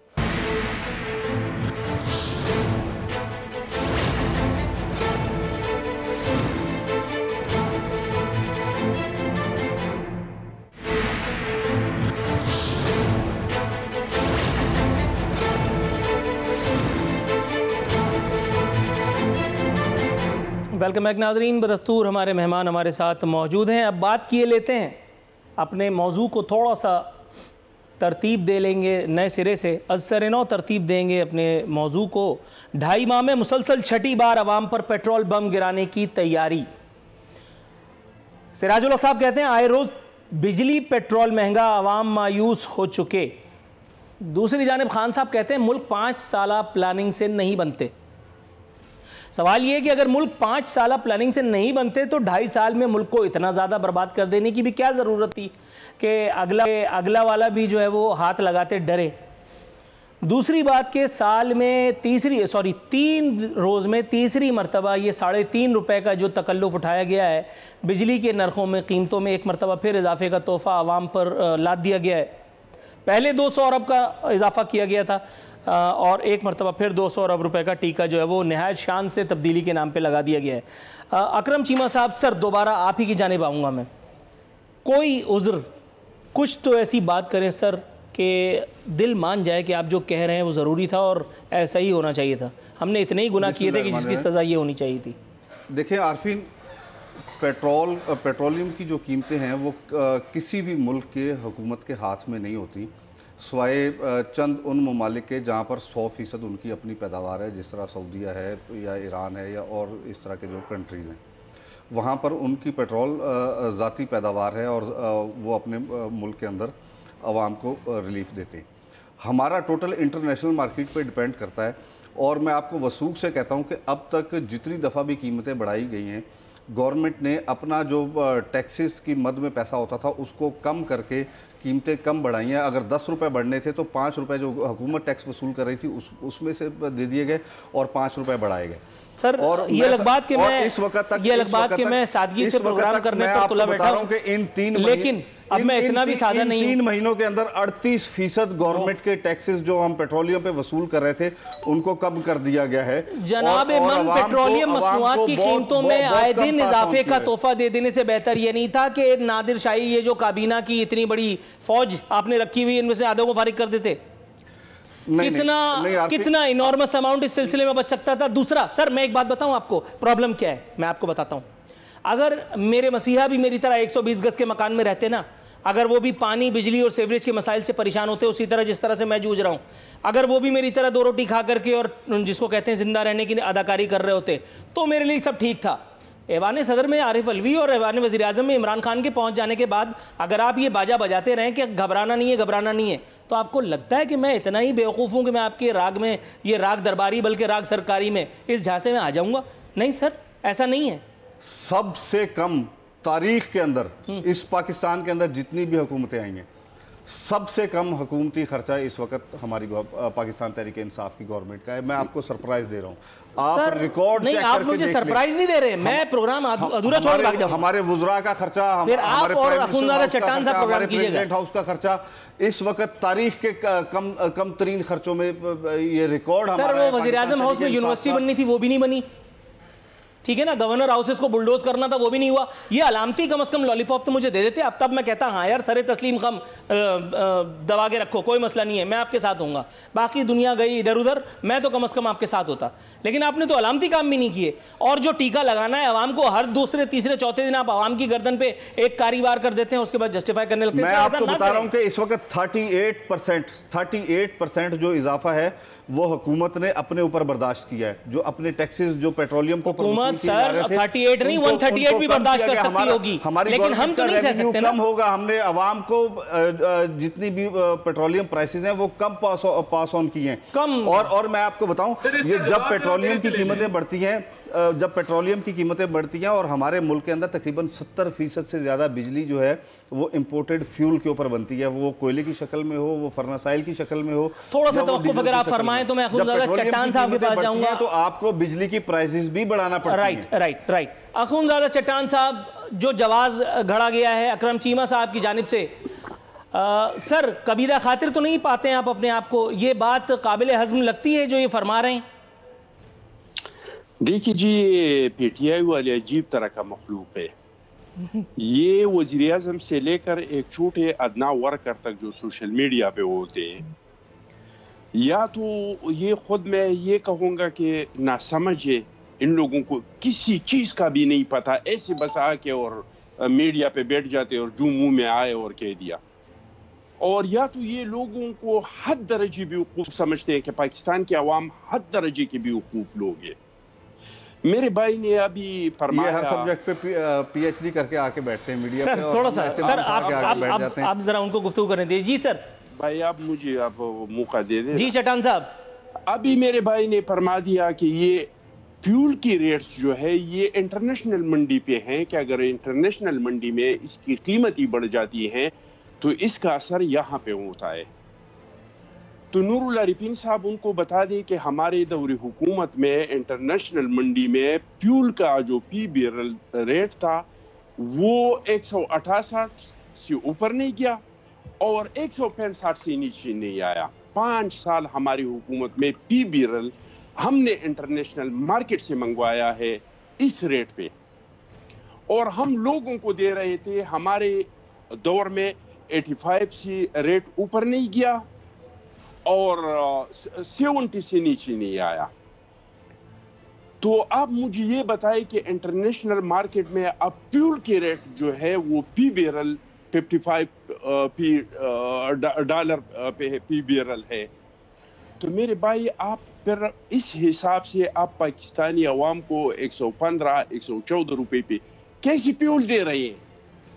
वेलकम बैक नाज़रीन, बदस्तूर हमारे मेहमान हमारे साथ मौजूद हैं। अब बात किए लेते हैं, अपने मौजू को थोड़ा सा तरतीब दे लेंगे नए सिरे से, अज़सर-ए-नौ तरतीब देंगे अपने मौजू को। ढाई माह में मुसलसल छठी बार अवाम पर पेट्रोल बम गिराने की तैयारी। सिराजुल्लाह साहब कहते हैं आए रोज़ बिजली पेट्रोल महंगा, अवाम मायूस हो चुके। दूसरी जानिब खान साहब कहते हैं मुल्क पाँच साल प्लानिंग से नहीं बनते। सवाल ये है कि अगर मुल्क पाँच साल प्लानिंग से नहीं बनते तो ढाई साल में मुल्क को इतना ज़्यादा बर्बाद कर देने की भी क्या ज़रूरत थी कि अगला अगला वाला भी जो है वो हाथ लगाते डरे। दूसरी बात के साल में तीसरी सॉरी तीन रोज़ में तीसरी मरतबा ये साढ़े तीन रुपये का जो तकल्लुफ़ उठाया गया है, बिजली के नरखों में कीमतों में एक मरतबा फिर इजाफे का तोहफ़ा आवाम पर लाद दिया गया है। पहले दो सौ अरब का इजाफा किया गया था और एक मरतबा फिर दो सौ अरब रुपए का टीका जो है वो नहायत शान से तब्दीली के नाम पे लगा दिया गया है। अकरम चीमा साहब, सर दोबारा आप ही की जानिब आऊँगा मैं। कोई उज़्र कुछ तो ऐसी बात करें सर कि दिल मान जाए कि आप जो कह रहे हैं वो ज़रूरी था और ऐसा ही होना चाहिए था। हमने इतने ही गुनाह किए थे कि जिसकी सज़ा ये होनी चाहिए थी। देखिए आरफीन, पेट्रोल पेट्रोलियम की जो कीमतें हैं वो किसी भी मुल्क के हुकूमत के हाथ में नहीं होती, स्वाय चंद उन ममालिक के जहाँ पर सौ फ़ीसद उनकी अपनी पैदावार है, जिस तरह सऊदीया है या ईरान है या और इस तरह के जो कंट्रीज़ हैं, वहाँ पर उनकी पेट्रोल ज़ाती पैदावार है और वो अपने मुल्क के अंदर आवाम को रिलीफ देते हैं। हमारा टोटल इंटरनेशनल मार्केट पे डिपेंड करता है। और मैं आपको वसूख से कहता हूँ कि अब तक जितनी दफ़ा भी कीमतें बढ़ाई गई हैं, गवर्नमेंट ने अपना जो टैक्सेस की मद में पैसा होता था उसको कम करके कीमतें कम बढ़ाई हैं। अगर दस रुपये बढ़ने थे तो पाँच रुपये जो हुकूमत टैक्स वसूल कर रही थी उस उसमें से दे दिए गए और पाँच रुपये बढ़ाए गए। सर और ये अलग बात कि मैं इस वक्त तक ये अलग बात कि मैं सादगी से प्रोग्राम करने पर तुला बैठा हूं कि इन तीन लेकिन अब मैं इतना भी सादा नहीं हूं। तीन महीनों के अंदर अड़तीस फीसद गवर्नमेंट के टैक्सेस जो हम पेट्रोलियम पे वसूल कर रहे थे उनको कम कर दिया गया है। जनाब इमाम, पेट्रोलियम मसनूआत की कीमतों में आए दिन इजाफे का तोहफा दे देने से बेहतर ये नहीं था कि नादिर शाही ये जो काबीना की इतनी बड़ी फौज आपने रखी हुई इनमें से आधों को फारिग कर देते। नहीं, कितना नहीं, नहीं, कितना इनॉर्मस अमाउंट इस सिलसिले में बच सकता था। दूसरा सर मैं एक बात बताऊं आपको, प्रॉब्लम क्या है मैं आपको बताता हूं। अगर मेरे मसीहा भी मेरी तरह एक सौ बीस गज के मकान में रहते ना, अगर वो भी पानी बिजली और सीवरेज के मसाइल से परेशान होते उसी तरह जिस तरह से मैं जूझ रहा हूं, अगर वो भी मेरी तरह दो रोटी खा करके और जिसको कहते हैं जिंदा रहने की अदाकारी कर रहे होते तो मेरे लिए सब ठीक था। ऐवान सदर में आरिफ अलवी और ऐवान वज़ीर आज़म में इमरान खान के पहुंच जाने के बाद अगर आप ये बाजा बजाते रहें कि घबराना नहीं है घबराना नहीं है, तो आपको लगता है कि मैं इतना ही बेवकूफ़ हूँ कि मैं आपके राग में, ये राग दरबारी बल्कि राग सरकारी में, इस झांसे में आ जाऊँगा? नहीं सर, ऐसा नहीं है। सबसे कम तारीख के अंदर इस पाकिस्तान के अंदर जितनी भी हुकूमतें आई हैं, सबसे कम हुकूमती खर्चा इस वक्त हमारी पाकिस्तान तहरीक इंसाफ की गवर्नमेंट का है। मैं आपको सरप्राइज दे रहा हूँ। आप रिकॉर्ड नहीं, आप मुझे सरप्राइज नहीं दे रहे, मैं प्रोग्राम अधूरा छोड़ भाग जाऊंगा। हमारे वुज़रा का खर्चा, फिर आप और अखुंज़ादा चट्टान साहब प्रोग्राम कीजिएगा। प्रेसिडेंट हाउस का खर्चा इस वक्त तारीख के कम कम तरीन खर्चों में ये रिकॉर्ड। सर वो वज़ीर आज़म हाउस में यूनिवर्सिटी बननी थी वो भी नहीं बनी, ठीक है ना, गवर्नर हाउसेस को बुलडोज करना था वो भी नहीं हुआ। ये अलामती कम से कम लॉलीपॉप तो मुझे दे देते, अब तब मैं कहता हाँ यार सरे तस्लीम खम दबा के रखो, कोई मसला नहीं है, मैं आपके साथ हूँगा। बाकी दुनिया गई इधर उधर, मैं तो कम से कम आपके साथ होता। लेकिन आपने तो अलामती काम भी नहीं किए। और जो टीका लगाना है आवाम को, हर दूसरे तीसरे चौथे दिन आप आवाम की गर्दन पे एक कारी वार कर देते हैं, उसके बाद जस्टिफाई करने लगते हैं। मैं आपको बता रहा हूँ कि इस वक्त thirty eight percent thirty eight percent जो इजाफा है वो हुकूमत ने अपने ऊपर बर्दाश्त किया है। जो अपने टैक्सेस जो पेट्रोलियम को हुकूमत सर थर्टी एट नहीं वन थर्टी एट भी बर्दाश्त कर सकती होगी, लेकिन हम तो नहीं सह सकते ना। कम होगा, हमने आवाम को जितनी भी पेट्रोलियम प्राइसेस हैं वो कम पास पास ऑन किए हैं कम। और और मैं आपको बताऊं, ये जब पेट्रोलियम की कीमतें बढ़ती हैं जब पेट्रोलियम की कीमतें बढ़ती हैं और हमारे मुल्क के अंदर तकरीबन सत्तर फीसद से ज़्यादा बिजली जो है वो इंपोर्टेड फ्यूल के ऊपर बनती है, वो कोयले की शक्ल में हो, वो फर्नासाइल की शक्ल में हो। थोड़ा सा तवक्कुफ अगर आप फरमाएं तो मैं अखुंज़ादा चट्टान साहब के पास जाऊंगा। तो आपको बिजली की प्राइसेस भी बढ़ाना पड़ता है। राइट राइट राइट अखुंज़ादा चट्टान साहब, जो जवाब घड़ा गया है अकरम चीमा साहब की जानिब से, आ, सर कबीदा खातिर तो नहीं पाते हैं आप अपने आप को? ये बात काबिल हज़म लगती है जो ये फरमा रहे हैं? देखिए जी, पीटीआई वाले अजीब तरह का मखलूक है। ये वज़ीर आज़म से लेकर एक छोटे अदना वर्कर तक जो सोशल मीडिया पे होते हैं, या तो ये खुद मैं ये कहूँगा कि ना समझे, इन लोगों को किसी चीज़ का भी नहीं पता, ऐसे बस आके और मीडिया पे बैठ जाते और जो मुँह में आए और कह दिया। और या तो ये लोगों को हद दर्जे बेवकूफ़ समझते हैं कि पाकिस्तान के अवाम हद दर्जे के बेवकूफ़ लोग हैं। मेरे भाई ने अभी फरमाया, हर सब्जेक्ट पे पीएचडी करके आके बैठते हैं मीडिया पे। थोड़ा सा सर आप आप आप जरा उनको गुफ्तगू करने दीजिए। जी सर। भाई आप मुझे आप मौका दे दें। जी चट्टान साहब। अभी मेरे भाई ने फरमा दिया कि ये फ्यूल की रेट्स जो है ये इंटरनेशनल मंडी पे हैं, कि अगर इंटरनेशनल मंडी में इसकी कीमत ही बढ़ जाती है तो इसका असर यहाँ पे होता है। तो नूरुल आरिफीन साहब उनको बता दें कि हमारे दौरे हुकूमत में इंटरनेशनल मंडी में फ्यूल का जो पी बी रेट था वो एक सौ अठासठ से ऊपर नहीं गया और एक सौ पैंसठ से नीचे नहीं आया। पाँच साल हमारी हुकूमत में पी बी रेल हमने इंटरनेशनल मार्केट से मंगवाया है इस रेट पे, और हम लोगों को दे रहे थे हमारे दौर में पचासी से रेट ऊपर नहीं गया और सत्तर से नीचे नहीं आया। तो आप मुझे ये बताएं कि इंटरनेशनल मार्केट में अब फ्यूल के रेट जो है वो पी बैरल पचपन पी डॉलर पे पी बैरल है। तो मेरे भाई आप फिर इस हिसाब से आप पाकिस्तानी अवाम को एक सौ पंद्रह एक सौ चौदह रुपए पे कैसे फ्यूल दे रहे हैं?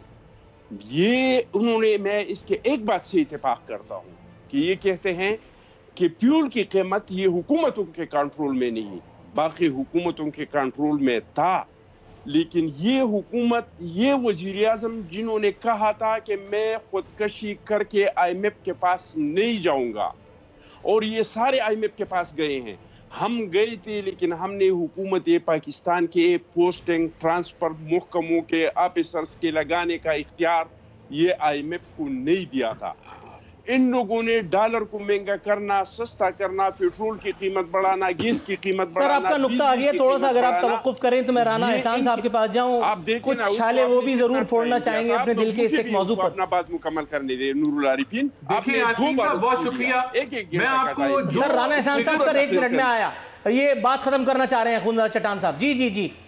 ये उन्होंने, मैं इसके एक बात से इत्तेफाक करता हूँ कि ये कहते हैं कि फ्यूल की कीमत ये हुकूमतों के कंट्रोल में नहीं, बाकी हुकूमतों के कंट्रोल में था। लेकिन ये हुकूमत, ये वज़ीर आज़म जिन्होंने कहा था कि मैं खुदकशी करके आई एम एफ के पास नहीं जाऊंगा, और ये सारे आई एम एफ के पास गए हैं। हम गए थे लेकिन हमने हुकूमत पाकिस्तान के पोस्टिंग ट्रांसफर महकमों के ऑफिसर्स के लगाने का इख्तियार ये आई एम एफ को नहीं दिया था। इन लोगों ने डॉलर को महंगा करना, सस्ता करना, पेट्रोल की कीमत बढ़ाना, गैस की कीमत बढ़ाना। सर आपका नुक्ता आ गया, थोड़ा सा अगर आप तवक्कुफ करें तो मैं राना एहसान साहब के पास जाऊं। आप कुछ छाले वो भी जरूर फोड़ना चाहेंगे अपने दिल के इस एक मौजू पर। अपना बात मुकम्मल करने दे नूरुल आरिफीन। आपने दो बार बहुत शुक्रिया। एक एक मैं आपको सर राना एहसान साहब सर एक मिनट में आया, ये बात खत्म करना चाह रहे हैं खुंदा चट्टान साहब। जी जी जी।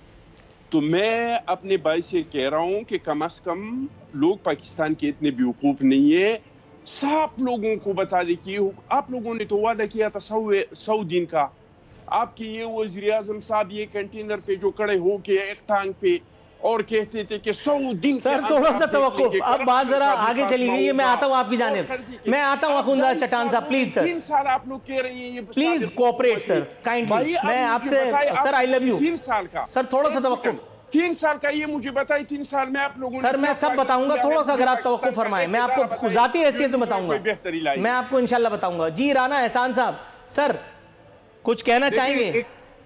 तो मैं अपने भाई से कह रहा हूं कि कम अज कम लोग पाकिस्तान के इतने बेवकूफ नहीं है। साफ लोगों को बता दे कि आप लोगों ने तो वादा किया था सौ सौ दिन का। आपके ये वज़ीर आज़म साहब ये कंटेनर पे जो खड़े हो के एक टांग पे और कहते थे कि सौ दिन। सर थोड़ा सा तवक्कुफ, अब बात जरा आगे चली गई है। मैं आता हूँ आपकी जानिब, मैं आता हूँ खुंदा चट्टान साहब प्लीज सर। तीन साल आप लोग कह रहे हैं ये, प्लीज कोऑपरेट सर काइंडली। मैं आपसे सर आई लव यू। तीन साल का सर थोड़ा सा तवक्कुफ, तीन साल का ये मुझे बताइए, तीन साल में आप लोगों सर मैं सब बताऊंगा, थोड़ा सा अगर आप तवक्कुफ फरमाएं। मैं आपको जाती हैसियत में बताऊंगा, मैं आपको इंशाल्लाह बताऊंगा। जी राना एहसान साहब सर कुछ कहना चाहेंगे?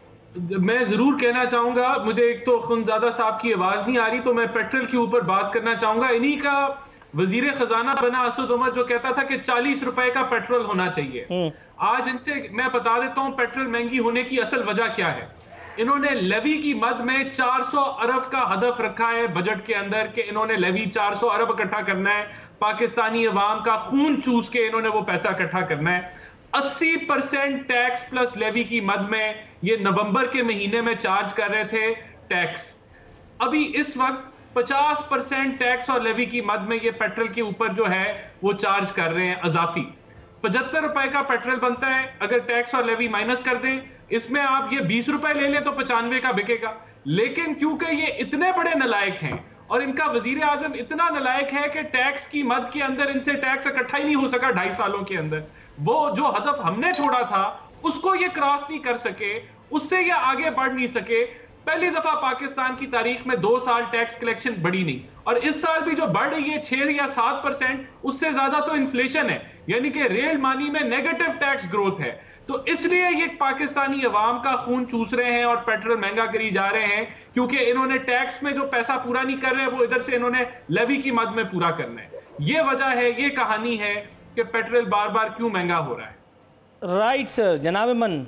मैं जरूर कहना चाहूंगा। मुझे एक तो खुनजादा साहब की आवाज नहीं आ रही, तो मैं पेट्रोल के ऊपर बात करना चाहूंगा। इन्हीं का वजीर खजाना बना असद उमर जो कहता था कि चालीस रुपए का पेट्रोल होना चाहिए। आज इनसे मैं बता देता हूं पेट्रोल महंगी होने की असल वजह क्या है। इन्होंने लेवी की मद में चार सौ अरब का हदफ रखा है बजट के अंदर कि इन्होंने लेवी चार सौ अरब इकट्ठा करना है, पाकिस्तानी अवाम का खून चूस के इन्होंने वो पैसा इकट्ठा करना है। अस्सी परसेंट टैक्स प्लस लेवी की मद में ये नवंबर के महीने में चार्ज कर रहे थे टैक्स। अभी इस वक्त पचास परसेंट टैक्स और लेवी की मद में ये पेट्रोल के ऊपर जो है वो चार्ज कर रहे हैं अजाफी। पचहत्तर रुपए का पेट्रोल बनता है, अगर टैक्स और लेवी माइनस कर दें, इसमें आप ये बीस रुपए ले लें तो पचानवे का बिकेगा। लेकिन क्योंकि ये इतने बड़े नलायक हैं और इनका वजीर आजम इतना नलायक है कि टैक्स की मद के अंदर इनसे टैक्स इकट्ठा ही नहीं हो सका ढाई सालों के अंदर। वो जो हदफ हमने छोड़ा था उसको ये क्रॉस नहीं कर सके, उससे ये आगे बढ़ नहीं सके। पहली दफा पाकिस्तान की तारीख में दो साल टैक्स कलेक्शन बढ़ी नहीं, और इस साल भी जो बढ़ रही है छह या सात परसेंट, उससे ज्यादा तो इन्फ्लेशन है, यानी कि रियल मनी में नेगेटिव टैक्स ग्रोथ है। तो इसलिए ये पाकिस्तानी अवाम का खून चूस रहे हैं और पेट्रोल महंगा करी जा रहे हैं, क्योंकि इन्होंने टैक्स में जो पैसा पूरा नहीं कर रहे वो इधर से इन्होंने लेवी की मद में पूरा करना है। ये वजह है, ये कहानी है कि पेट्रोल बार बार क्यों महंगा हो रहा है। राइट सर, जनाब मन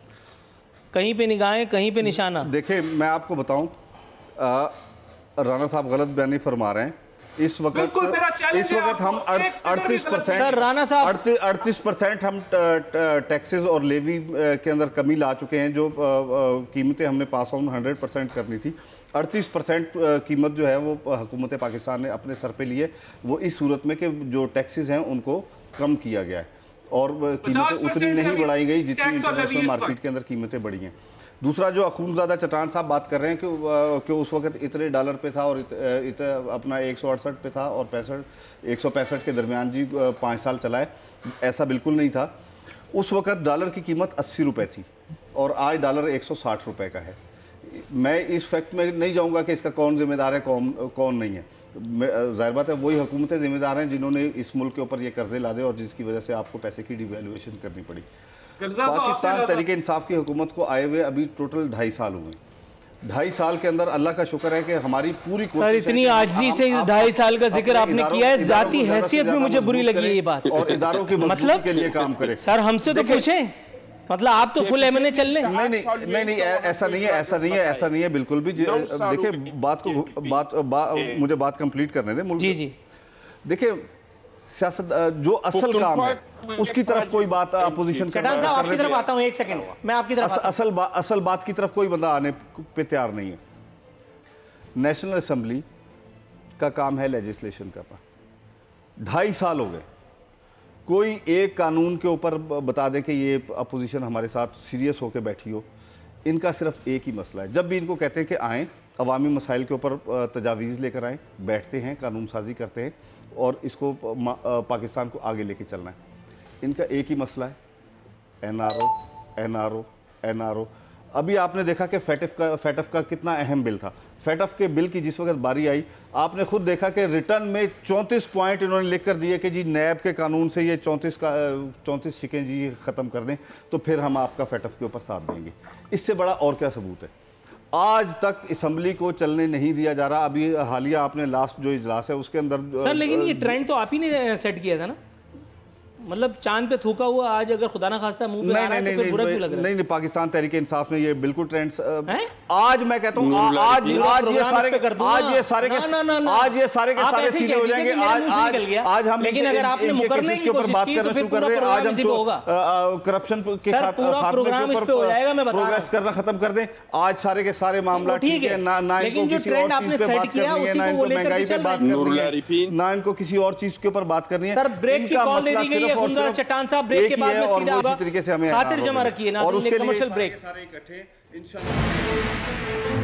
कहीं पे निगाहें कहीं पे निशाना। देखिए मैं आपको बताऊं, राणा साहब गलत बयानी फरमा रहे हैं। इस वक्त इस वक्त हम अड़तीस परसेंट राणा साहब अड़तीस परसेंट हम टैक्सेस और लेवी के अंदर कमी ला चुके हैं। जो कीमतें हमने पास ऑन हंड्रेड परसेंट करनी थी, अड़तीस परसेंट कीमत जो है वो हुकूमत पाकिस्तान ने अपने सर पे लिए। वो इस सूरत में कि जो टैक्सेस हैं उनको कम किया गया है और कीमतें उतनी नहीं बढ़ाई गई जितनी इंटरनेशनल मार्केट के अंदर कीमतें बढ़ी हैं। दूसरा जो अखूनज़ादा चट्टान साहब बात कर रहे हैं कि कि उस वक्त इतने डॉलर पे था और इत, इत, अपना एक सौ अड़सठ पे था और पैंसठ एक सौ पैंसठ के दरमियान जी पाँच साल चलाए, ऐसा बिल्कुल नहीं था। उस वक्त डॉलर की कीमत अस्सी रुपये थी और आज डॉलर एक सौ साठ रुपये का है। मैं इस फैक्ट में नहीं जाऊँगा कि इसका कौन जिम्मेदार है कौन कौन नहीं है। जाहिर बात है वही हुकूमतें जिम्मेदार हैं जिन्होंने इस मुल्क के ऊपर ये कर्जे ला दे और जिसकी वजह से आपको पैसे की डिवैल्यूएशन करनी पड़ी। पाकिस्तान तरीके इंसाफ की हुकूमत को आए हुए अभी टोटल ढाई साल हुए। ढाई साल के अंदर अल्लाह का शुक्र है कि हमारी पूरी सर इतनी आजिज़ी से इस ढाई साल का जिक्र आपने किया है, जाती हैसियत में मुझे बुरी लगी है ये बात। और इदारों की मतलब के लिए काम करे। सर हमसे तो पूछें, मतलब आप तो फुल एमएनए चल रहे हैं। नहीं नहीं नहीं नहीं ऐसा नहीं है, ऐसा नहीं है, ऐसा नहीं है बिल्कुल भी। देखिए बात को बात मुझे बात कंप्लीट करने दें। जी जी देखिए सियासत जो असल काम है उसकी तरफ कोई बात अपोजिशन चट्टान साहब आपकी तरफ आता हूं, एक सेकंड मैं आपकी तरफ अस, असल बा, असल बात की तरफ कोई बंदा आने पे तैयार नहीं है। नेशनल असेंबली का काम है लेजिस्लेशन करना। ढाई साल हो गए, कोई एक कानून के ऊपर बता दे कि ये अपोजिशन हमारे साथ सीरियस होकर बैठी हो। इनका सिर्फ एक ही मसला है, जब भी इनको कहते हैं कि आएँ अवामी मसाइल के ऊपर तजावीज़ लेकर आएँ, बैठते हैं, कानून साजी करते हैं और इसको पाकिस्तान को आगे लेके चलना है। इनका एक ही मसला है, N R O N R O N R O. अभी आपने देखा कि फैटफ का फैटफ का कितना अहम बिल था। फैटफ के बिल की जिस वक्त बारी आई, आपने खुद देखा कि रिटर्न में चौंतीस पॉइंट इन्होंने लिख कर दिए कि जी नैब के कानून से ये चौंतीस का चौंतीस शिकें जी ख़त्म कर दें तो फिर हम आपका फैटफ के ऊपर साथ देंगे। इससे बड़ा और क्या सबूत है? आज तक असम्बली को चलने नहीं दिया जा रहा। अभी हालिया आपने लास्ट जो इजलास है उसके अंदर सर, लेकिन ये ट्रेंड तो आप ही ने सेट किया था ना, मतलब चांद पे थूका हुआ आज अगर खुदा ना खास्ता मुंह पे आ रहा है तो फिर बुरा क्यों लग रहा है? नहीं नहीं, पाकिस्तान तहरीक इंसाफ ने ये बिल्कुल ट्रेंड्स आज मैं कहता हूँ आज आज ये सारे आज ये सारे आज ये सारे के सारे सीधे हो जाएंगे। आज आज आज हम लेकिन अगर आपने मुकरने की कोशिश की तो फिर पूरा प्रोग्राम इसी पे होगा। करप्शन के साथ पूरा प्रोग्राम इस पे हो जाएगा, मैं बता रहा हूं। प्रोग्रेस करना खत्म कर दें। आज सारे के सारे मामला ठीक है, ना ना इनको किसी और चीज पे बात करनी है, ना इनको महंगाई पे बात करनी है, ना इनको किसी और चीज के ऊपर बात करनी है। सर ब्रेक की कॉल दे दी गई है खुंदा चट्टान साहब, ब्रेक के बाद में सीधा आगा तरीके से हमें खातिर जमा रखिए ना, और उसके लिए कमर्शियल ब्रेक सारे इकट्ठे इंशाल्लाह।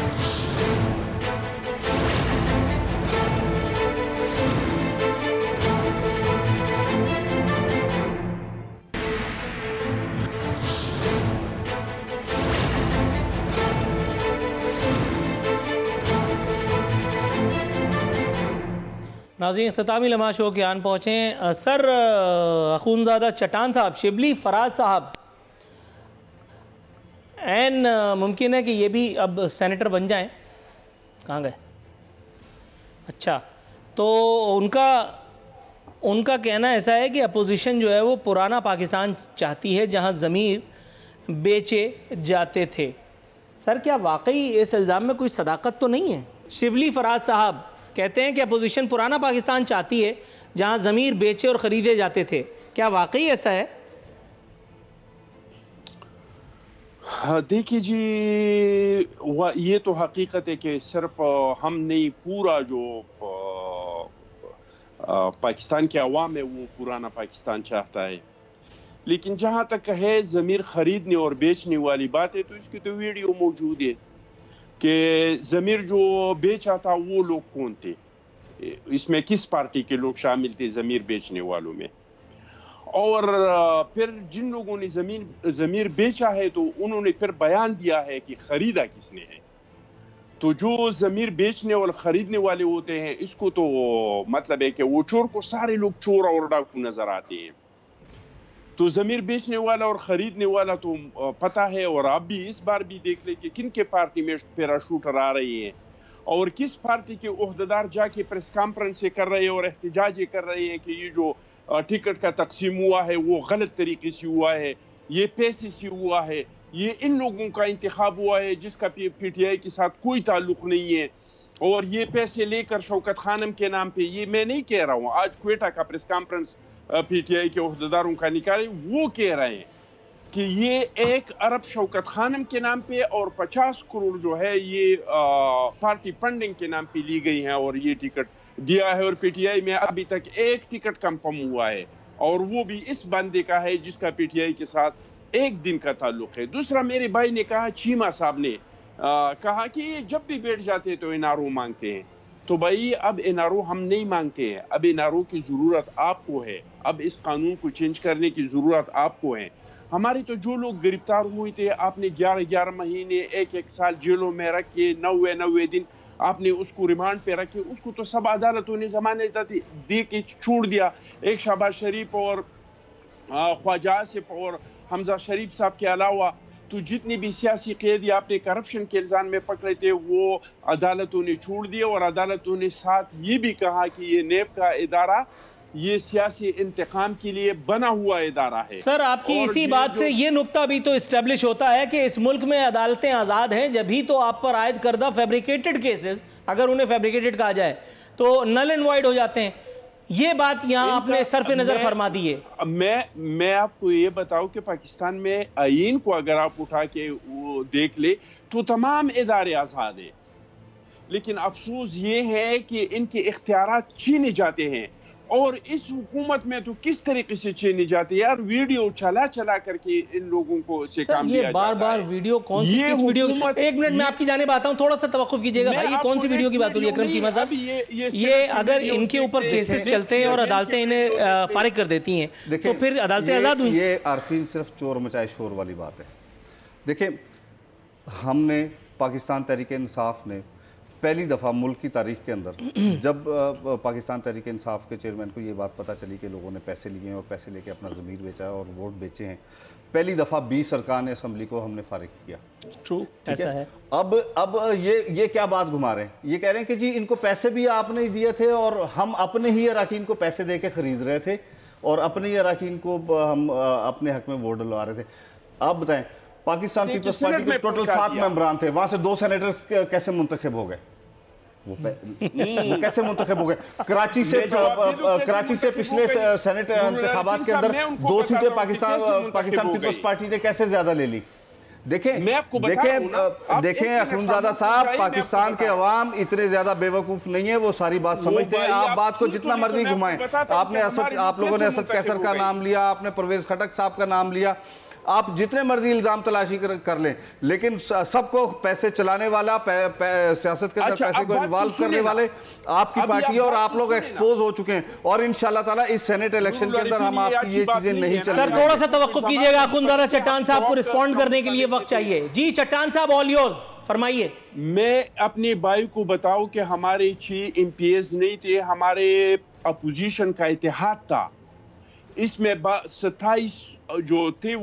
नाज़रीन इख्तितामी लम्हा शो के आन पहुँचे। सर अखूनज़ादा चट्टान साहब, शिबली फराज साहब एन मुमकिन है कि ये भी अब सेनेटर बन जाएं। कहाँ गए? अच्छा, तो उनका उनका कहना ऐसा है कि अपोजिशन जो है वो पुराना पाकिस्तान चाहती है जहाँ ज़मीर बेचे जाते थे। सर क्या वाकई इस इल्ज़ाम में कोई सदाकत तो नहीं है? शिबली फराज साहब कहते हैं कि अपोजिशन पुराना पाकिस्तान चाहती है जहां ज़मीर बेचे और ख़रीदे जाते थे। क्या वाकई ऐसा है? हाँ देखिए जी, ये तो हकीकत है कि सिर्फ हम नहीं, पूरा जो पाकिस्तान के अवाम है वो पुराना पाकिस्तान चाहता है। लेकिन जहाँ तक है ज़मीर ख़रीदने और बेचने वाली बात है तो इसकी तो वीडियो मौजूद है कि ज़मीर जो बेचा था वो लोग कौन थे, इसमें किस पार्टी के लोग शामिल थे ज़मीर बेचने वालों में, और फिर जिन लोगों ने ज़मीन ज़मीर बेचा है तो उन्होंने फिर बयान दिया है कि ख़रीदा किसने है। तो जो ज़मीर बेचने और ख़रीदने वाले होते हैं इसको तो मतलब है कि वो चोर को सारे लोग चोर और डाकू नज़र आते हैं। तो ज़मीर बेचने वाला और ख़रीदने वाला तो पता है, और आप भी इस बार भी देख लें कि किन के पार्टी में पैराशूटर आ रहे हैं और किस पार्टी के ओहदेदार जाके प्रेस कॉन्फ्रेंस से कर रहे हैं और एहतजाज कर रहे हैं कि ये जो टिकट का तकसीम हुआ है वो गलत तरीके से हुआ है, ये पैसे से हुआ है, ये इन लोगों का इंतखाब हुआ है जिसका पी टी आई के साथ कोई ताल्लुक नहीं है, और ये पैसे लेकर शौकत खानम के नाम पे, ये मैं नहीं कह रहा हूँ, आज क्वेटा का प्रेस कॉन्फ्रेंस पीटीआई के ओहदेदारों का निकाले, वो कह रहे हैं कि ये एक अरब शौकत खानम के नाम पे और पचास करोड़ जो है ये आ, पार्टी फंडिंग के नाम पे ली गई है और ये टिकट दिया है, और पीटीआई में अभी तक एक टिकट कंफर्म हुआ है और वो भी इस बंदे का है जिसका पीटीआई के साथ एक दिन का ताल्लुक है। दूसरा, मेरे भाई ने कहा, चीमा साहब ने आ, कहा कि ये जब भी बैठ जाते तो एनआरओ मांगते हैं। तो भाई अब एनआरओ हम नहीं मांगते हैं, अब एनआरओ की ज़रूरत आपको है, अब इस कानून को चेंज करने की ज़रूरत आपको है। हमारे तो जो लोग गिरफ्तार हुए थे, आपने ग्यारह ग्यारह महीने एक एक साल जेलों में रख के नौवे नौवे दिन आपने उसको रिमांड पे रखे, उसको तो सब अदालतों ने जमानत दे के छोड़ दिया। एक शहबाज शरीफ और ख्वाजा आसिफ और हमजा शरीफ साहब के अलावा तो जितने भी सियासी कैदी आपने करप्शन के इल्ज़ाम में पकड़े थे वो अदालतों ने छोड़ दिए, और अदालतों ने साथ ये भी कहा कि ये नेब का इदारा ये सियासी इंतकाम के लिए बना हुआ इदारा है। सर आपकी इसी बात से ये नुक्ता भी तो इस्टेब्लिश होता है कि इस मुल्क में अदालतें आज़ाद हैं जब ही तो आप पर आयद करदा फैब्रिकेटेड केसेस, अगर उन्हें फैब्रिकेटेड कहा जाए तो नल एंड वाइड हो जाते हैं। ये बात यहाँ आपने सरफ नजर फरमा दी है। मैं मैं आपको ये बताऊं कि पाकिस्तान में आईन को अगर आप उठा के वो देख ले तो तमाम इदारे आज़ाद है, लेकिन अफसोस ये है कि इनके इख्तियारात छीने जाते हैं। और इस हुकूमत में तो किस तरीके से छीने जाते हैं यार, वीडियो चला चला करके इन लोगों को से काम ये लिया बार जाता बार है। वीडियो कौन सी किस वीडियो एक मिनट में आपकी जानिब आता हूं, थोड़ा सा तवक्कुफ कीजिएगा भाई, ये कौन सी वीडियो की बात हो रही है अकरम चीमा साहब? ये, ये, ये अगर इनके ऊपर केसेस चलते हैं और अदालतें इन्हें फारिग कर देती हैं तो फिर अदालतें आज़ाद हुई? ये आरफीन सिर्फ चोर मचाए शोर वाली बात है। देखिए, हमने पाकिस्तान तहरीक इंसाफ ने पहली दफ़ा मुल्क की तारीख के अंदर जब पाकिस्तान तहरीक इंसाफ के चेयरमैन को ये बात पता चली कि लोगों ने पैसे लिए हैं और पैसे लेके अपना ज़मीर बेचा है और वोट बेचे हैं, पहली दफ़ा बीस अरकान असम्बली को हमने फारिग किया। ट्रू, ऐसा है। अब अब ये ये क्या बात घुमा रहे हैं? ये कह रहे हैं कि जी इनको पैसे भी आपने दिए थे और हम अपने ही अरकान को पैसे दे के ख़रीद रहे थे और अपने ही अरकान को हम अपने हक में वोट डलवा रहे थे। आप बताएं, पाकिस्तान पीपल्स पार्टी के टोटल सात मेंबरान थे, वहां से दो सेनेटर्स कैसे मुंतखब हो गए? वो, वो कैसे मुंतखब हो गए? कराची से कराची से पिछले सेनेट इंतखाबात के अंदर दो सीटें पाकिस्तान पाकिस्तान पीपल्स पार्टी ने कैसे ज्यादा ले ली? देखें देखें देखें अखरुमजादा साहब, पाकिस्तान के अवाम इतने ज्यादा बेवकूफ नहीं है, वो सारी बात समझते हैं। आप बात को जितना मर्जी घुमाएं, आपने असद आप लोगों ने असद कैसर का नाम लिया, आपने परवेज खटक साहब का नाम लिया, आप जितने मर्जी इल्जाम तलाशी कर, कर लें, लेकिन सबको पैसे चलाने वाला सियासत के अंदर अच्छा, पैसे को इन्वॉल्व करने वाले आपकी पार्टी है और आप लोग एक्सपोज हो चुके हैं। और इंशाल्लाह ताला इस सेनेट इलेक्शन के अंदर हम आपकी ये चीजें नहीं चलेंगी। सर थोड़ा सा तवक्कुफ कीजिएगा, अखुंज़ादा चट्टान साहब को रिस्पॉन्ड करने के लिए वक्त चाहिए। जी चट्टान साहब, ऑल योर्स, फरमाइए। मैं अपने भाई को बताऊं कि हमारे छह एम पी एस नहीं थे, हमारे अपोजिशन का इत्तेहाद था, इसमें सत्ताईस जो थे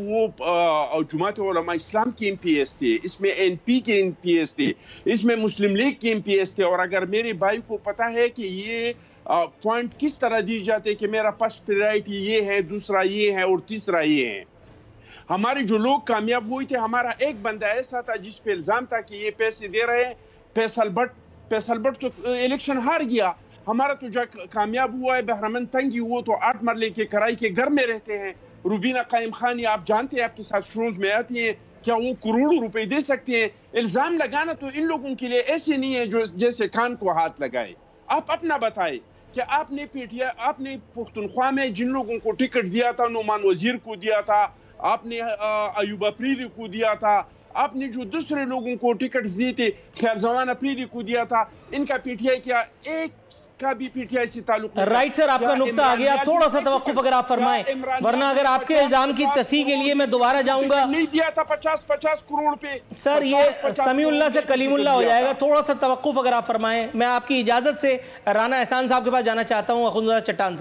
वो जुमात उलमा इस्लाम के एम पी एस थे, इसमें एन पी के एम पी एस थे, इसमें मुस्लिम लीग के एम पी एस थे। और अगर मेरे भाई को पता है कि ये पॉइंट किस तरह दी जाते कि मेरा फर्स्ट प्रायोरिटी ये है, दूसरा ये है और तीसरा ये है। हमारे जो लोग कामयाब हुए थे, हमारा एक बंदा ऐसा था जिस पे इल्जाम था कि ये पैसे दे रहे हैं, फैसल भट्ट फैसल भट्ट तो इलेक्शन हार गया। हमारा तो जो कामयाब हुआ है बहरमन तंगी, वो तो आठ मरले के कराई के घर में रहते हैं। रूबीना कायम खानी आप जानते हैं, आपके साथ शोज में आती हैं, क्या वो करोड़ों रुपए दे सकते हैं? इल्जाम लगाना तो इन लोगों के लिए ऐसे नहीं है जो जैसे खान को हाथ लगाए। आप अपना बताएं कि आपने पीटीआई आपने पुख्तनख्वा में जिन लोगों को टिकट दिया था, नुमान वजीर को दिया था, आपने अयूब अफरीदी को दिया था, आपने जो दूसरे लोगों को टिकट दिए थे, खैर जमान अफरीदी को दिया था, इनका पीटीआई क्या एक का भी पीटीआई से ताल्लुक नहीं? राइट सर, आपका नुक्ता आ गया, थोड़ा सा तवक्कुफ अगर आप फरमाएं, वरना अगर आपके इल्जाम की तस्हीह के लिए मैं दोबारा जाऊंगा। नहीं दिया था पचास पचास करोड़ पे सर, ये समीउल्लाह से कलीमुल्लाह हो जाएगा। थोड़ा सा तवक्कुफ अगर आप फरमाएं। मैं आपकी इजाजत से राना एहसान साहब के पास जाना चाहता हूँ। अखुंज़ादा चट्टान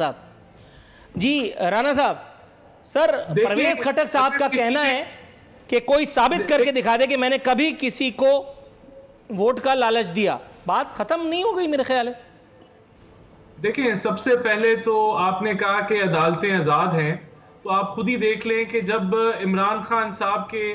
साहब जी, राना साहब, सर परवेज खटक साहब का कहना है कि कोई साबित करके दिखा दे कि मैंने कभी किसी को वोट का लालच दिया। बात खत्म नहीं हो गई मेरे ख्याल है। देखिए, सबसे पहले तो आपने कहा कि अदालतें आज़ाद हैं, तो आप खुद ही देख लें कि जब इमरान खान साहब के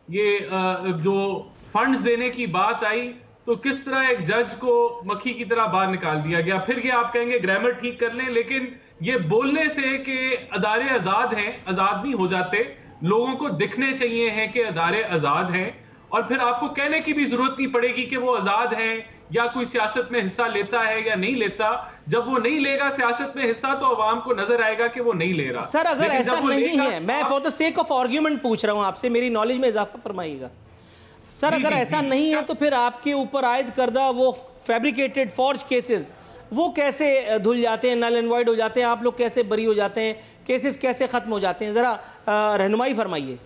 ये जो फंड्स देने की बात आई तो किस तरह एक जज को मक्खी की तरह बाहर निकाल दिया गया। फिर ये आप कहेंगे ग्रामर ठीक कर लें, लेकिन ये बोलने से कि अदारे आज़ाद हैं, आज़ाद नहीं हो जाते। लोगों को दिखने चाहिए हैं कि अदारे आज़ाद हैं, और फिर आपको कहने की भी जरूरत नहीं पड़ेगी कि वो आज़ाद हैं या कोई सियासत में हिस्सा लेता है या नहीं लेता। जब वो नहीं लेगा सियासत में हिस्सा तो अवाम को नजर आएगा कि वो नहीं ले रहा। सर अगर ऐसा नहीं है, मैं for the sake of argument पूछ रहा हूं आपसे, मेरी नॉलेज में इजाफा फरमाइएगा। सर अगर ऐसा नहीं है तो फिर आपके ऊपर आयद करदा वो फैब्रिकेटेड फॉर्ज केसेस वो कैसे धुल जाते हैं, नल एंड वॉइड हो जाते हैं? आप लोग कैसे बरी हो जाते हैं? केसेस कैसे खत्म हो जाते हैं? जरा रहनुमाई फरमाइए।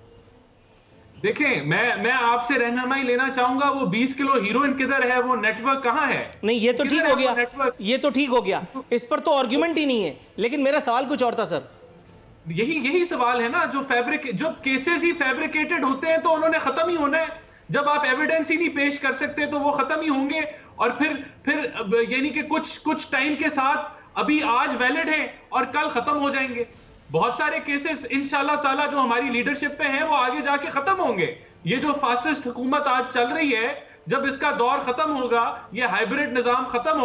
देखें, मैं मैं आपसे रहनुमाई लेना चाहूंगा, वो बीस किलो हीरोइन किधर है, वो नेटवर्क कहां है? नहीं, ये तो ठीक हो गया, ये तो ठीक हो गया, इस पर तो आर्गुमेंट ही नहीं है। लेकिन मेरा सवाल कुछ और था सर। यही यही सवाल है ना, जो फैब्रिक जब केसेस ही फैब्रिकेटेड होते हैं तो उन्होंने खत्म ही होना है। जब आप एविडेंस ही नहीं पेश कर सकते तो वो खत्म ही होंगे। और फिर फिर यानी कि कुछ कुछ टाइम के साथ अभी आज वैलिड है और कल खत्म हो जाएंगे। बहुत सारे केसेस इंशाल्लाह ताला जो हमारी लीडरशिप पे हैं वो आगे जाके खत्म होंगे। ये जो फासिस्ट हुकूमत आज चल रही है, जब इसका दौर खत्म होगा, ये हाइब्रिड निजाम खत्म होगा,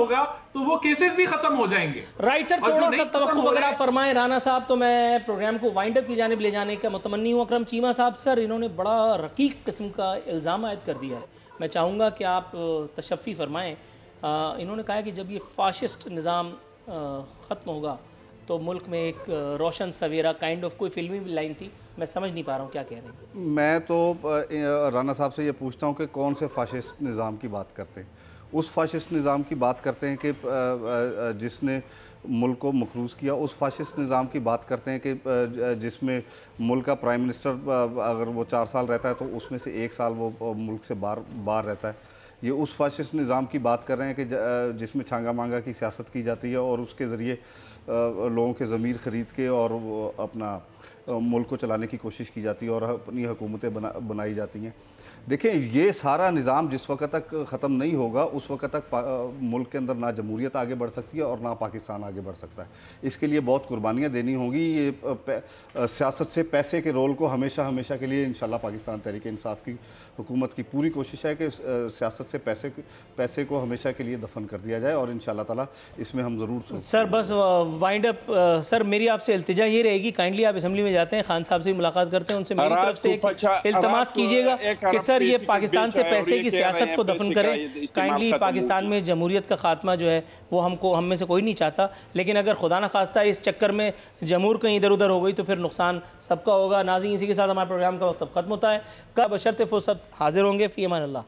तो वो केसेस भी खत्म हो जाएंगे। राइट सर, थोड़ा सा तवक्कुफ अगर आप फरमाएं राना साहब, तो मैं प्रोग्राम को वाइंड अप की जानिब ले जाने का मुतमन्नी हूँ। अकरम चीमा साहब, सर इन्होंने बड़ा रकीक किस्म का इल्ज़ाम आयद कर दिया है, मैं चाहूँगा कि आप तशफ़ी फरमाएँ। इन्होंने कहा है कि जब ये फाशिस्ट निज़ाम ख़त्म होगा तो मुल्क में एक रोशन सवेरा काइंड ऑफ कोई फिल्मी लाइन थी, मैं समझ नहीं पा रहा हूँ क्या कह रहे हैं। मैं तो राना साहब से ये पूछता हूँ कि कौन से फाशिस्ट निज़ाम की बात करते हैं? उस फाशिस्ट निज़ाम की बात करते हैं कि जिसने मुल्क को मखरूज किया, उस फाशिस्ट निज़ाम की बात करते हैं कि जिसमें मुल्क का प्राइम मिनिस्टर अगर वो चार साल रहता है तो उसमें से एक साल वो मुल्क से बाहर बाहर रहता है। ये उस फाशिस्ट निज़ाम की बात कर रहे हैं कि जिसमें छांगा मांगा की सियासत की जाती है और उसके ज़रिए लोगों के ज़मीर ख़रीद के और अपना मुल्क को चलाने की कोशिश की जाती है और अपनी हुकूमतें बना बनाई जाती हैं। देखें, ये सारा निज़ाम जिस वक्त तक ख़त्म नहीं होगा उस वक्त तक मुल्क के अंदर ना जमहूरियत आगे बढ़ सकती है और ना पाकिस्तान आगे बढ़ सकता है। इसके लिए बहुत कुर्बानियाँ देनी होंगी। ये सियासत से पैसे के रोल को हमेशा हमेशा के लिए इंशाल्लाह पाकिस्तान तहरीक इंसाफ की हुकूमत की पूरी कोशिश है कि सियासत से पैसे पैसे को हमेशा के लिए दफन कर दिया जाए और इंशाल्लाह ताला इसमें हम ज़रूर। सर बस वाइंड अप, सर मेरी आपसे इल्तिजा ये रहेगी, काइंडली आप असम्बली में जाते हैं, खान साहब से मुलाकात करते हैं, उनसे मेरी तरफ से एक इल्तमास कीजिएगा कि सर ये पाकिस्तान से पैसे की सियासत को दफन करें। काइंडली पाकिस्तान में जमहूरियत का खात्मा जो है वो हमको हम में से कोई नहीं चाहता, लेकिन अगर खुदा न खास्ता इस चक्कर में जमहूर कहीं इधर उधर हो गई तो फिर नुकसान सबका होगा। नाज़रीन, इसी के साथ हमारे प्रोग्राम का वक्त ख़त्म होता है। कब बशर्ते फुर्सत हाजिर होंगे। फ़ी अमान अल्लाह।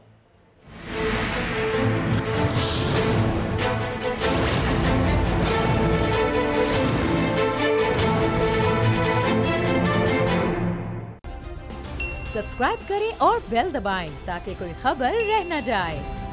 सब्सक्राइब करें और बेल दबाएं ताकि कोई खबर रह न जाए।